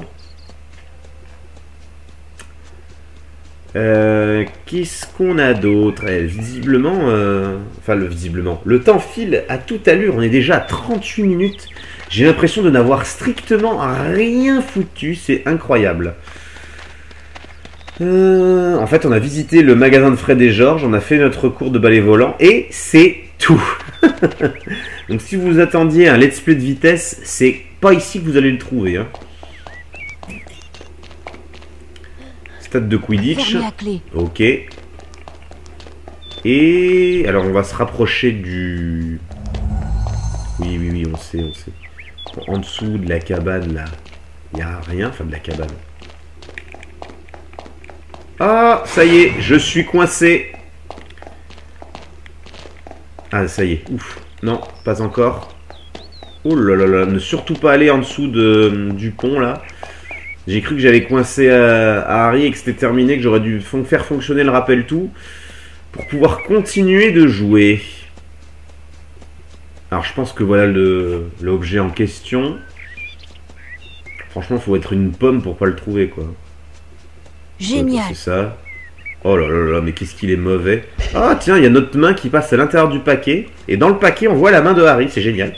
Qu'est-ce qu'on a d'autre? Visiblement, visiblement, le temps file à toute allure. On est déjà à 38 minutes. J'ai l'impression de n'avoir strictement rien foutu. C'est incroyable. En fait, on a visité le magasin de Fred et George. On a fait notre cours de balai volant. Et c'est tout. Donc si vous attendiez un let's play de vitesse, c'est pas ici que vous allez le trouver, hein. Stade de Quidditch. Ok. Et alors on va se rapprocher du... Oui, on sait. En dessous de la cabane, là, il n'y a rien. Enfin, de la cabane. Ah, ça y est, je suis coincé. Ah, ça y est. Ouf. Non, pas encore. Oh là là là, ne surtout pas aller en dessous du pont, là. J'ai cru que j'avais coincé à Harry et que c'était terminé, que j'aurais dû faire fonctionner le rappel tout pour pouvoir continuer de jouer. Alors je pense que voilà l'objet en question. Franchement, il faut être une pomme pour pas le trouver, quoi. Génial. C'est ça. Oh là là là, mais qu'est-ce qu'il est mauvais. Ah tiens, il y a notre main qui passe à l'intérieur du paquet. Et dans le paquet, on voit la main de Harry, c'est génial.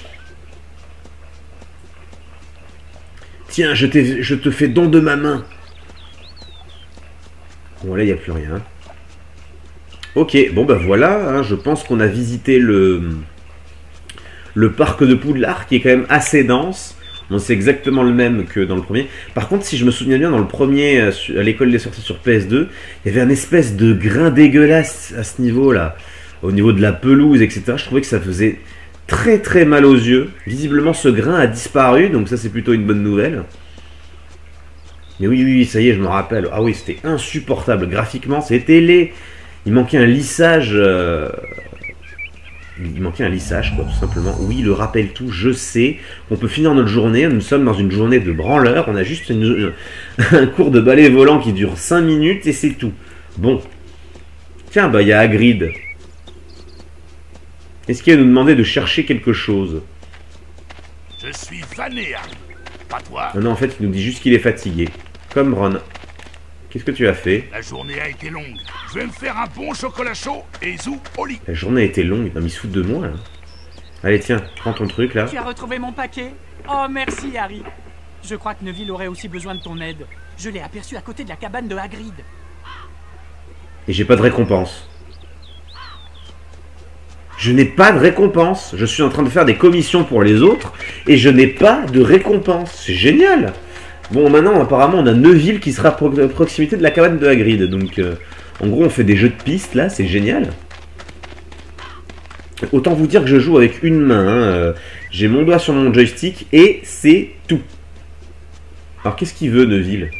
Tiens, je te fais don de ma main. Bon, là, il n'y a plus rien. Ok, bon bah voilà, hein, je pense qu'on a visité le parc de Poudlard qui est quand même assez dense. Bon, c'est exactement le même que dans le premier. Par contre, si je me souviens bien, dans le premier, à l'école des sorciers sur PS2, il y avait un espèce de grain dégueulasse à ce niveau-là. Au niveau de la pelouse, etc. Je trouvais que ça faisait très très mal aux yeux. Visiblement, ce grain a disparu, donc ça c'est plutôt une bonne nouvelle. Mais oui, ça y est, je me rappelle. Ah oui, c'était insupportable. Graphiquement, c'était laid. Il manquait un lissage... Il manquait un lissage, quoi, tout simplement. Oui, le rappel tout, je sais qu'on peut finir notre journée. Nous sommes dans une journée de branleur. On a juste un cours de balai volant qui dure 5 minutes et c'est tout. Bon. Tiens, bah, il y a Hagrid. Est-ce qu'il va nous demander de chercher quelque chose? Je suis fané, Harry. Pas toi? Non, en fait, il nous dit juste qu'il est fatigué. Comme Ron. Qu'est-ce que tu as fait? La journée a été longue. Je vais me faire un bon chocolat chaud et zou au lit. La journée a été longue. Non, mais il se fout de moi, là. Allez, tiens, prends ton truc, là. Tu as retrouvé mon paquet? Oh, merci, Harry. Je crois que Neville aurait aussi besoin de ton aide. Je l'ai aperçu à côté de la cabane de Hagrid. Et j'ai pas de récompense. Je n'ai pas de récompense. Je suis en train de faire des commissions pour les autres et je n'ai pas de récompense. C'est génial. Bon, maintenant, apparemment, on a Neville qui sera à proximité de la cabane de Hagrid. Donc, en gros, on fait des jeux de pistes, là. C'est génial. Autant vous dire que je joue avec une main. Hein. J'ai mon doigt sur mon joystick et c'est tout. Alors, qu'est-ce qu'il veut, Neville?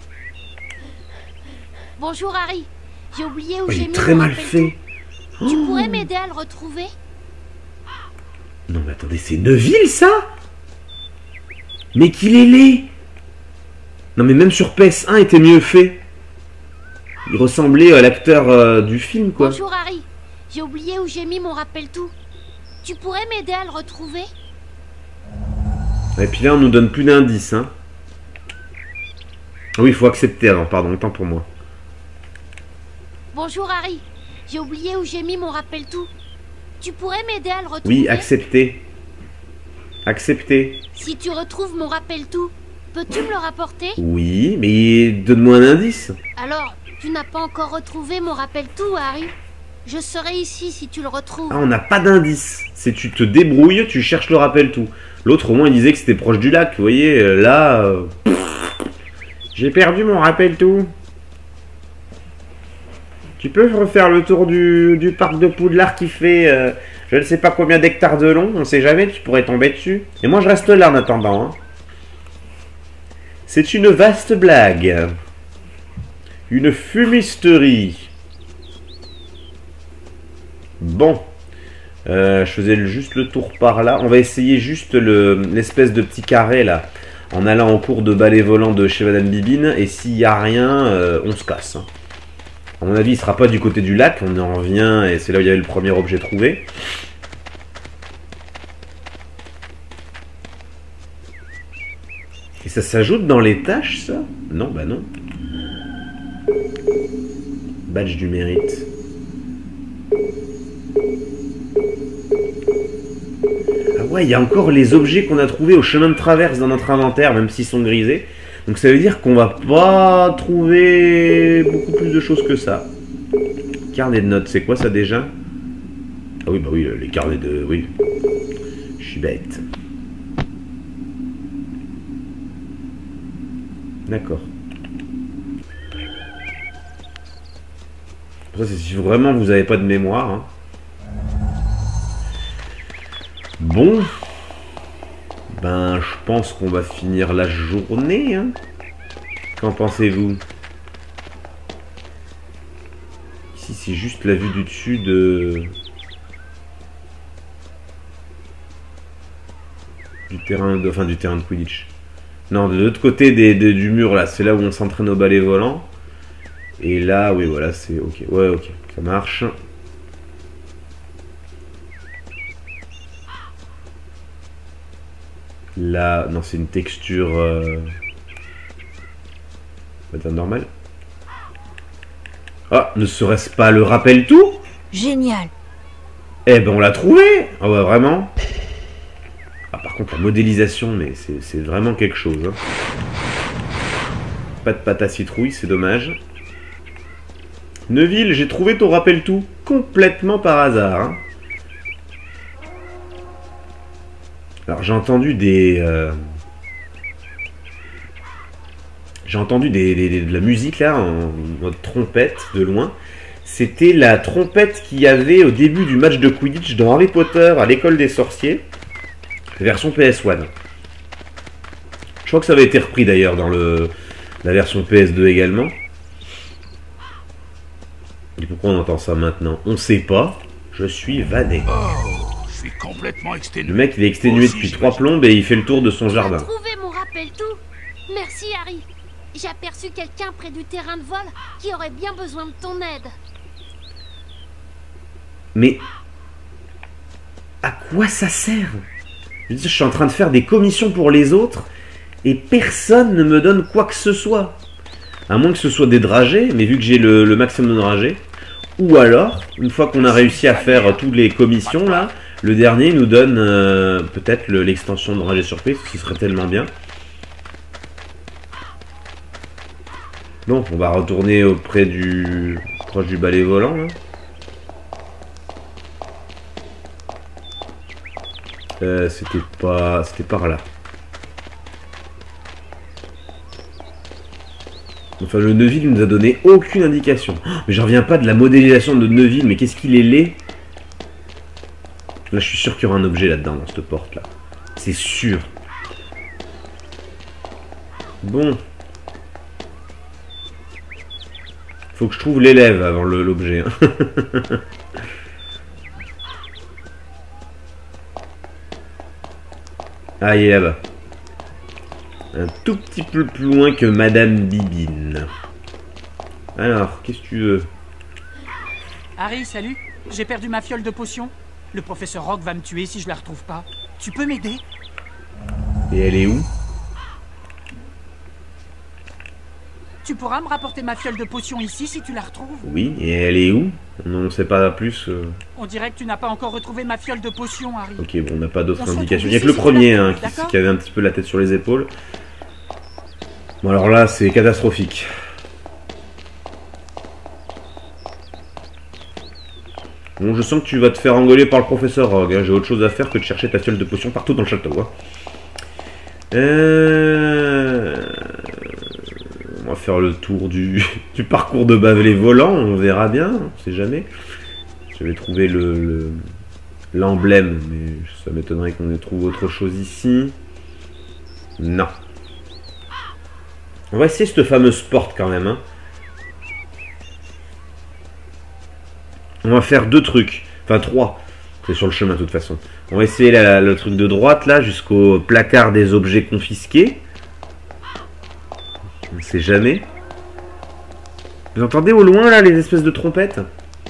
Bonjour, Harry. J'ai oublié où Oh, j'ai il est mis très mon mal rappel fait. tout. Tu pourrais m'aider à le retrouver? Non, mais attendez, c'est Neville, ça? Mais qu'il est laid. Non, mais même sur PS1, il était mieux fait. Il ressemblait à l'acteur du film, quoi. Bonjour, Harry. J'ai oublié où j'ai mis mon rappel tout. Tu pourrais m'aider à le retrouver? Et puis là, on nous donne plus d'indices, hein. Oui, il faut accepter, alors, pardon, autant pour moi. Bonjour, Harry. J'ai oublié où j'ai mis mon rappel tout. Tu pourrais m'aider à le retrouver? Oui, accepter. Accepter. Si tu retrouves mon rappel tout, peux-tu me le rapporter? Oui, mais donne-moi un indice. Alors, tu n'as pas encore retrouvé mon rappel tout, Harry? Je serai ici si tu le retrouves. Ah, on n'a pas d'indice. C'est tu te débrouilles, tu cherches le rappel tout. L'autre, au moins, il disait que c'était proche du lac. Vous voyez, là... j'ai perdu mon rappel tout. Tu peux refaire le tour du parc de Poudlard qui fait je ne sais pas combien d'hectares de long, on sait jamais, tu pourrais tomber dessus. Et moi je reste là en attendant. Hein. C'est une vaste blague. Une fumisterie. Bon. Je faisais juste le tour par là. On va essayer juste l'espèce de petit carré là. En allant en cours de balai volant de chez Madame Bibine. Et s'il n'y a rien, on se casse. Hein. À mon avis, il ne sera pas du côté du lac. On en revient et c'est là où il y avait le premier objet trouvé. Et ça s'ajoute dans les tâches, ça? Non, bah non. Badge du mérite. Ah ouais, il y a encore les objets qu'on a trouvés au chemin de traverse dans notre inventaire, même s'ils sont grisés. Donc ça veut dire qu'on va pas trouver beaucoup plus de choses que ça. Carnet de notes, c'est quoi ça déjà? Ah oui, bah oui, les carnets de... Oui. Je suis bête. D'accord. Ça c'est si vraiment vous n'avez pas de mémoire. Hein. Bon. Ben, je pense qu'on va finir la journée. Hein. Qu'en pensez-vous? Ici, c'est juste la vue du dessus du terrain de Quidditch. Non, de l'autre côté du mur, là, c'est là où on s'entraîne au balai volant. Et là, oui, voilà, c'est ok. Ouais, ok, ça marche. Là, non, c'est une texture... normal. Ah, ne serait-ce pas le rappel tout? Génial. Eh ben, on l'a trouvé. Ah ouais, vraiment. Ah, par contre, la modélisation, mais c'est vraiment quelque chose. Hein. Pas de pâte à citrouille, c'est dommage. Neville, j'ai trouvé ton rappel tout complètement par hasard. Hein. Alors j'ai entendu des... de la musique là, en mode trompette, de loin. C'était la trompette qu'il y avait au début du match de Quidditch dans Harry Potter à l'école des sorciers. Version PS1. Je crois que ça avait été repris d'ailleurs dans la version PS2 également. Et pourquoi on entend ça maintenant? On sait pas. Je suis vanné. Oh, je suis complètement exténué. Le mec il est exténué depuis 3 plombes et il fait le tour de son jardin. J'ai trouvé mon rappel tout. Merci Harry. J'ai aperçu quelqu'un près du terrain de vol qui aurait bien besoin de ton aide. Mais à quoi ça sert? Je veux dire, je suis en train de faire des commissions pour les autres et personne ne me donne quoi que ce soit. À moins que ce soit des dragées, mais vu que j'ai le maximum de dragées. Ou alors, une fois qu'on a réussi à faire toutes les commissions là, le dernier nous donne peut-être l'extension de dragées surprise, ce qui serait tellement bien. Bon, on va retourner proche du balai volant là. C'était par là. Enfin, le Neville nous a donné aucune indication. Oh, mais j'en reviens pas de la modélisation de Neville, mais qu'est-ce qu'il est laid. Là, je suis sûr qu'il y aura un objet là-dedans, dans cette porte-là. C'est sûr. Bon. Faut que je trouve l'élève avant l'objet. Hein. Ah, il est là-bas. Un tout petit peu plus loin que Madame Bibine. Alors, qu'est-ce que tu veux? Harry, salut. J'ai perdu ma fiole de potion. Le professeur Rogue va me tuer si je la retrouve pas. Tu peux m'aider? Et elle est où? Tu pourras me rapporter ma fiole de potion ici si tu la retrouves? Oui, et elle est où? On ne sait pas plus. On dirait que tu n'as pas encore retrouvé ma fiole de potion, Harry. Ok, bon, on n'a pas d'autres indications. Il n'y a que le premier hein, qui avait un petit peu la tête sur les épaules. Bon, alors là, c'est catastrophique. Bon, je sens que tu vas te faire engueuler par le professeur Rogue. Hein. J'ai autre chose à faire que de chercher ta fiole de potion partout dans le château. Hein. On va faire le tour du parcours de Bavelay volant. On verra bien, on sait jamais. Je vais trouver l'emblème, mais ça m'étonnerait qu'on ait trouvé autre chose ici. Non. On va essayer cette fameuse porte quand même. Hein. On va faire 2 trucs. Enfin 3. C'est sur le chemin de toute façon. On va essayer le truc de droite là jusqu'au placard des objets confisqués. On ne sait jamais. Vous entendez au loin là les espèces de trompettes?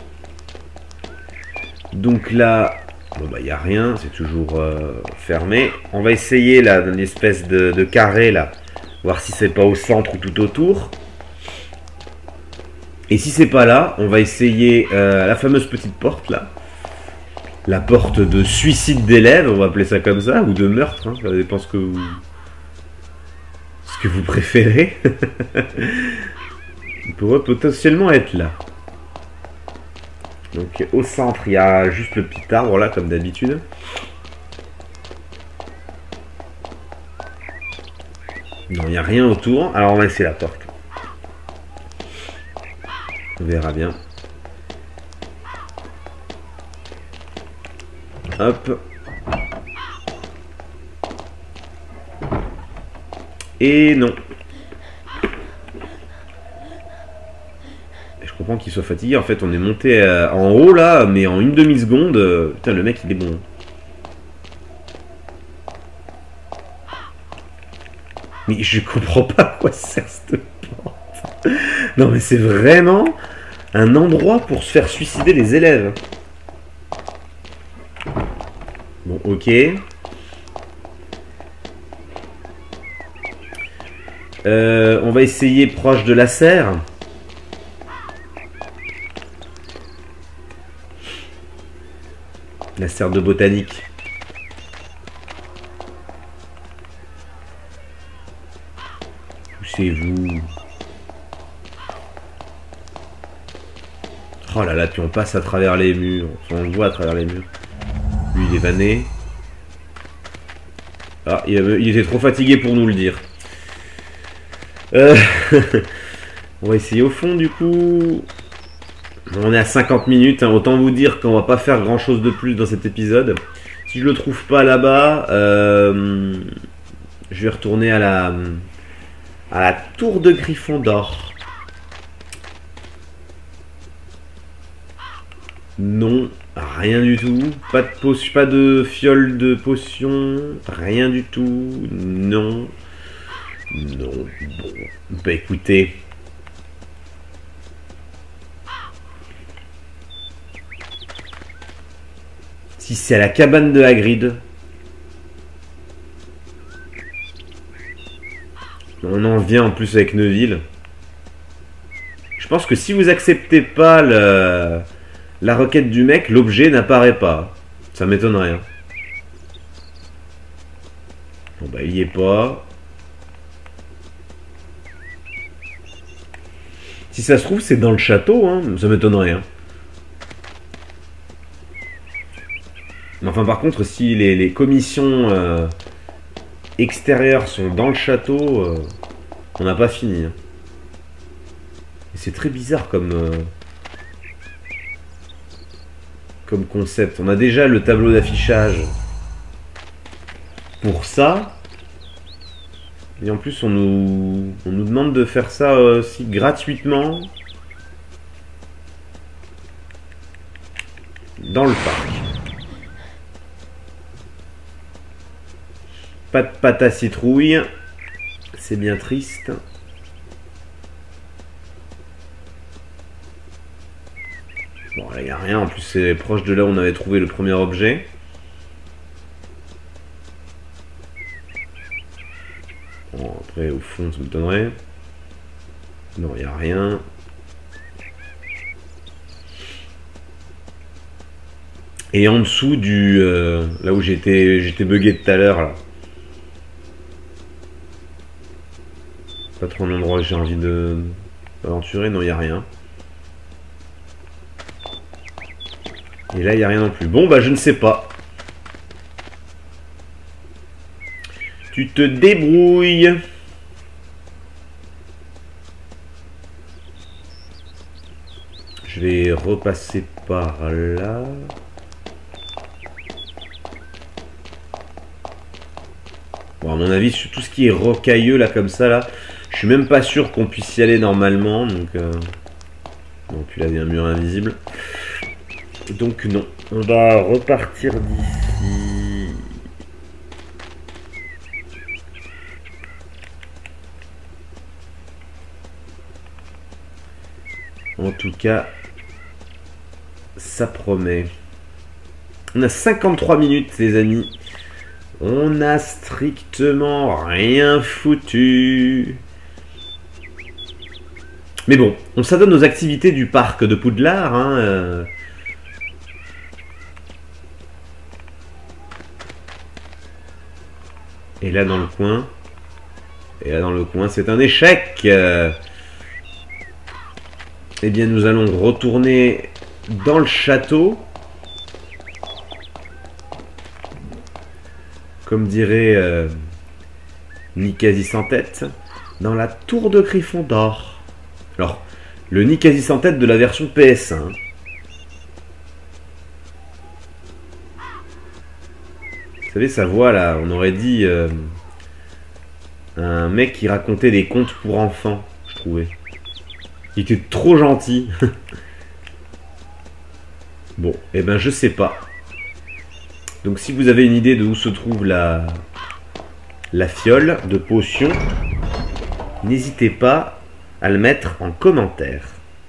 Donc là, bon bah il n'y a rien, c'est toujours fermé. On va essayer là une espèce de carré là. Voir si c'est pas au centre ou tout autour. Et si c'est pas là, on va essayer la fameuse petite porte là. La porte de suicide d'élèves, on va appeler ça comme ça, ou de meurtre, hein, ça dépend ce que vous préférez. Il pourrait potentiellement être là. Donc au centre, il y a juste le petit arbre là, comme d'habitude. Non, il n'y a rien autour. Alors on va essayer la porte. On verra bien. Hop. Et non. Je comprends qu'il soit fatigué. En fait, on est monté en haut là, mais en une demi-seconde. Putain, le mec, il est bon. Mais je comprends pas à quoi sert cette porte. Non, mais c'est vraiment un endroit pour se faire suicider les élèves. Bon, ok. On va essayer proche de la serre. La serre de botanique. Où c'est vous? Oh là là, puis on passe à travers les murs. Enfin, on le voit à travers les murs. Lui, il est vanné. Ah, il était trop fatigué pour nous le dire. On va essayer au fond, du coup. On est à 50 minutes. Hein. Autant vous dire qu'on va pas faire grand chose de plus dans cet épisode. Si je le trouve pas là-bas, je vais retourner à la tour de Gryffondor. Non, rien du tout. Pas de fiole de potion. Rien du tout. Non. Non. Bon. Bah écoutez. Si c'est à la cabane de Hagrid. On en vient en plus avec Neville. Je pense que si vous acceptez pas la requête du mec, l'objet n'apparaît pas. Ça m'étonnerait. Hein. Bon bah il y est pas. Si ça se trouve c'est dans le château, hein. Ça m'étonnerait. Hein. Enfin par contre si les commissions extérieures sont dans le château, on n'a pas fini. Hein. Et c'est très bizarre comme concept. On a déjà le tableau d'affichage pour ça. Et en plus on nous demande de faire ça aussi gratuitement dans le parc. Pas de pâte à citrouille. C'est bien triste. Bon, là, il n'y a rien. En plus, c'est proche de là où on avait trouvé le premier objet. Bon, après, au fond, ça m'étonnerait. Non, il n'y a rien. Et en dessous du... là où j'étais bugué tout à l'heure, là. Pas trop un endroit où j'ai envie d'aventurer. Non, il n'y a rien. Et là, il n'y a rien non plus. Bon, bah, je ne sais pas. Tu te débrouilles. Je vais repasser par là. Bon, à mon avis, sur tout ce qui est rocailleux, là, comme ça, là, je suis même pas sûr qu'on puisse y aller normalement. Donc, bon, puis là, il y a un mur invisible. Donc, non. On va repartir d'ici. En tout cas, ça promet. On a 53 minutes, les amis. On n'a strictement rien foutu. Mais bon, on s'adonne aux activités du parc de Poudlard. Hein, Et là dans le coin. Et là dans le coin, c'est un échec. Eh bien, nous allons retourner dans le château. Comme dirait Nicasie sans tête, dans la tour de Gryffondor. Alors, le Nicasie sans tête de la version PS1. Vous savez, sa voix là, on aurait dit un mec qui racontait des contes pour enfants, je trouvais. Il était trop gentil. Bon, eh ben je sais pas. Donc si vous avez une idée de où se trouve la fiole de potion, n'hésitez pas à le mettre en commentaire.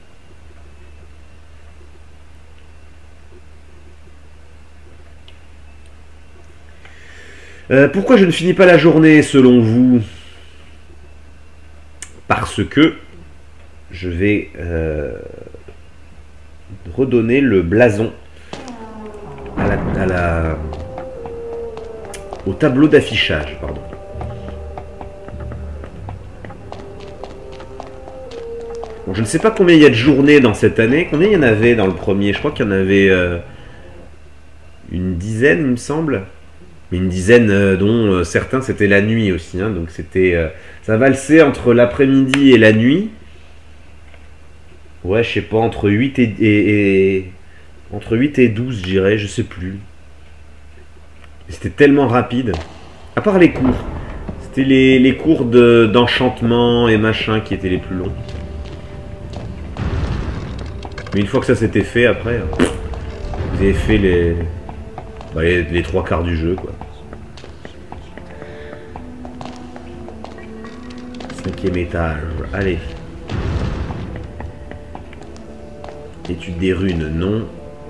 Pourquoi je ne finis pas la journée selon vous? Parce que je vais redonner le blason au tableau d'affichage, pardon. Bon, je ne sais pas combien il y a de journées dans cette année. Combien il y en avait dans le premier? Je crois qu'il y en avait une dizaine, il me semble. Mais une dizaine dont certains c'était la nuit aussi. Hein, donc c'était, ça valsait entre l'après-midi et la nuit. Ouais, je sais pas, entre 8 entre 8 et 12, je dirais, je sais plus. C'était tellement rapide. À part les cours. C'était les cours d'enchantement et machin qui étaient les plus longs. Mais une fois que ça s'était fait, après, vous avez fait les trois quarts du jeu, quoi. 5e étage, allez. Étude des runes, non.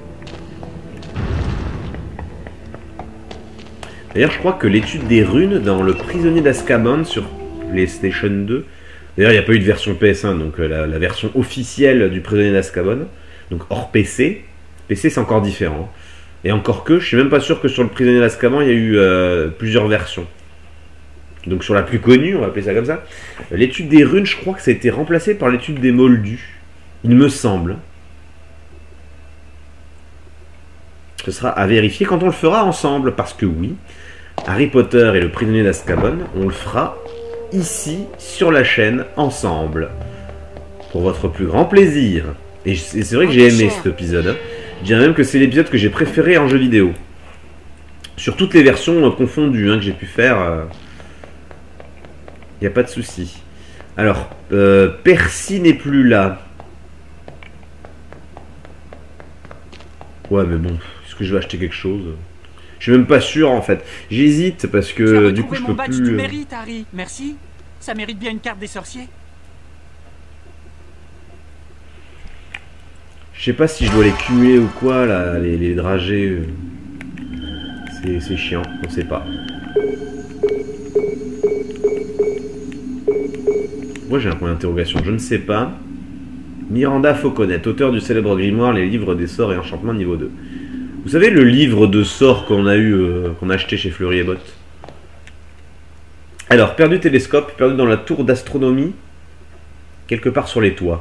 D'ailleurs, je crois que l'étude des runes dans le prisonnier d'Azkaban sur PlayStation 2. D'ailleurs, il n'y a pas eu de version PS1, donc la version officielle du prisonnier d'Azkaban. Donc hors PC. PC, c'est encore différent. Et encore que, je suis même pas sûr que sur le prisonnier d'Azkaban, il y a eu plusieurs versions. Donc sur la plus connue, on va appeler ça comme ça. L'étude des runes, je crois que ça a été remplacé par l'étude des moldus. Il me semble. Ce sera à vérifier quand on le fera ensemble. Parce que oui, Harry Potter et le prisonnier d'Azkaban, on le fera ici, sur la chaîne, ensemble. Pour votre plus grand plaisir. Et c'est vrai que j'ai aimé cet épisode. Je dirais même que c'est l'épisode que j'ai préféré en jeu vidéo. Sur toutes les versions confondues que j'ai pu faire. Il n'y a pas de souci. Alors, Percy n'est plus là. Ouais, mais bon, est-ce que je vais acheter quelque chose? Je suis même pas sûr, en fait. J'hésite, parce que du coup, je peux plus... Tu mérites, Harry. Merci. Ça mérite bien une carte des sorciers. Je sais pas si je dois les cumuler ou quoi, là, les dragées. C'est chiant, on sait pas. Moi j'ai un point d'interrogation, je ne sais pas. Miranda Fauconnet, auteur du célèbre grimoire Les livres des sorts et enchantements niveau 2. Vous savez le livre de sorts qu'on a eu, qu'on a acheté chez Fleury et Bottes? Alors, perdu télescope, perdu dans la tour d'astronomie, quelque part sur les toits.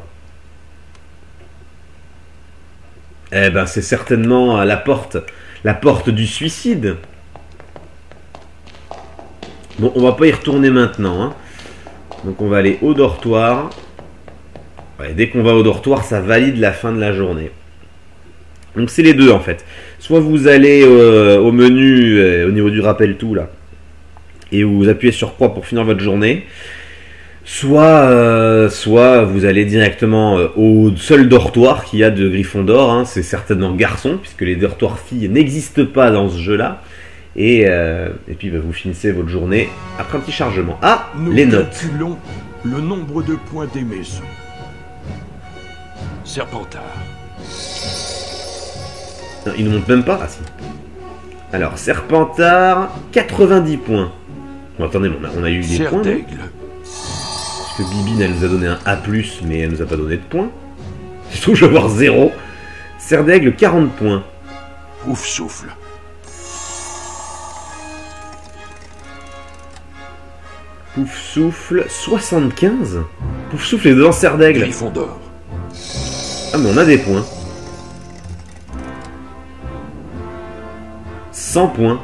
Eh ben c'est certainement la porte du suicide. Bon, on va pas y retourner maintenant, hein. Donc on va aller au dortoir. Ouais, dès qu'on va au dortoir, ça valide la fin de la journée. Donc c'est les deux en fait. Soit vous allez au menu, au niveau du rappel tout là, et vous appuyez sur croix pour finir votre journée. Soit vous allez directement au seul dortoir qu'il y a de Gryffondor, hein. C'est certainement garçon, puisque les dortoirs filles n'existent pas dans ce jeu-là. Et puis vous finissez votre journée après un petit chargement. Ah, les notes. Nous calculons le nombre de points des maisons. Serpentard. Non, il ne monte même pas. Ah si. Alors, Serpentard, 90 points. Bon, attendez, on a eu des points. Parce que Bibine, elle nous a donné un A+, mais elle nous a pas donné de points. Je trouve que je vais avoir 0. Serre d'Aigle, 40 points. Ouf souffle. Pouf souffle, 75. Pouf souffle est devant Serre d'Aigle. Gryffondor. Ah mais on a des points. 100 points.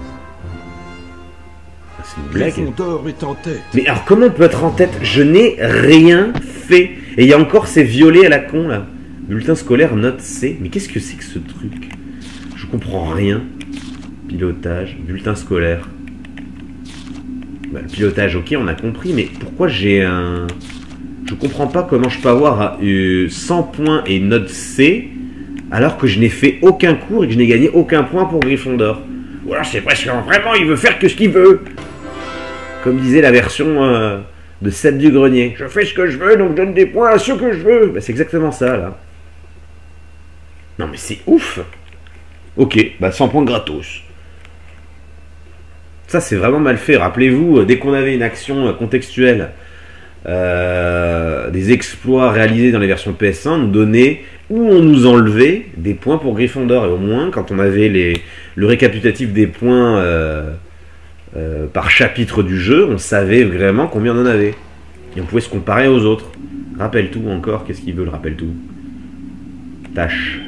Ah, c'est une blague. Gryffondor est en tête. Mais alors comment on peut être en tête? Je n'ai rien fait. Et il y a encore ces violets à la con là. Bulletin scolaire, note C. Mais qu'est-ce que c'est que ce truc? Je comprends rien. Pilotage, bulletin scolaire. Bah, le pilotage, ok, on a compris, mais pourquoi j'ai un... Je comprends pas comment je peux avoir 100 points et note C alors que je n'ai fait aucun cours et que je n'ai gagné aucun point pour Gryffondor. Ou alors c'est presque vraiment, il veut faire que ce qu'il veut. Comme disait la version de Seth du Grenier. Je fais ce que je veux, donc je donne des points à ceux que je veux. Bah, c'est exactement ça, là. Non mais c'est ouf. Ok, bah 100 points gratos. Ça, c'est vraiment mal fait. Rappelez-vous, dès qu'on avait une action contextuelle, des exploits réalisés dans les versions PS1, nous donnait ou on nous enlevait des points pour Gryffondor. Et au moins, quand on avait le récapitulatif des points par chapitre du jeu, on savait vraiment combien on en avait. Et on pouvait se comparer aux autres. Rappelle tout encore, qu'est-ce qu'il veut le rappelle tout? Tâche.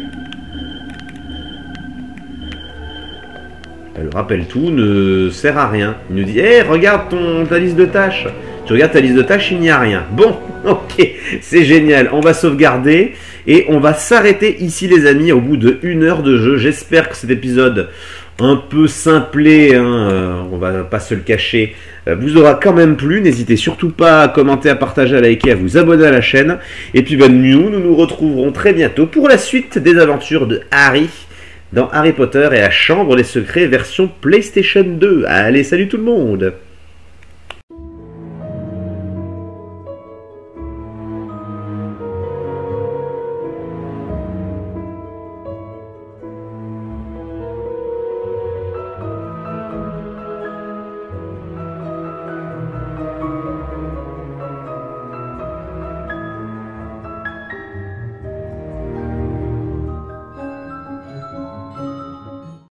Le rappel tout ne sert à rien. Il nous dit, hé, regarde ta liste de tâches. Tu regardes ta liste de tâches, il n'y a rien. Bon, ok, c'est génial. On va sauvegarder et on va s'arrêter ici, les amis, au bout de 1 heure de jeu. J'espère que cet épisode un peu simplé, hein, on va pas se le cacher, vous aura quand même plu. N'hésitez surtout pas à commenter, à partager, à liker, à vous abonner à la chaîne. Et puis nous nous retrouverons très bientôt pour la suite des aventures de Harry dans Harry Potter et la Chambre des Secrets version PlayStation 2. Allez, salut tout le monde!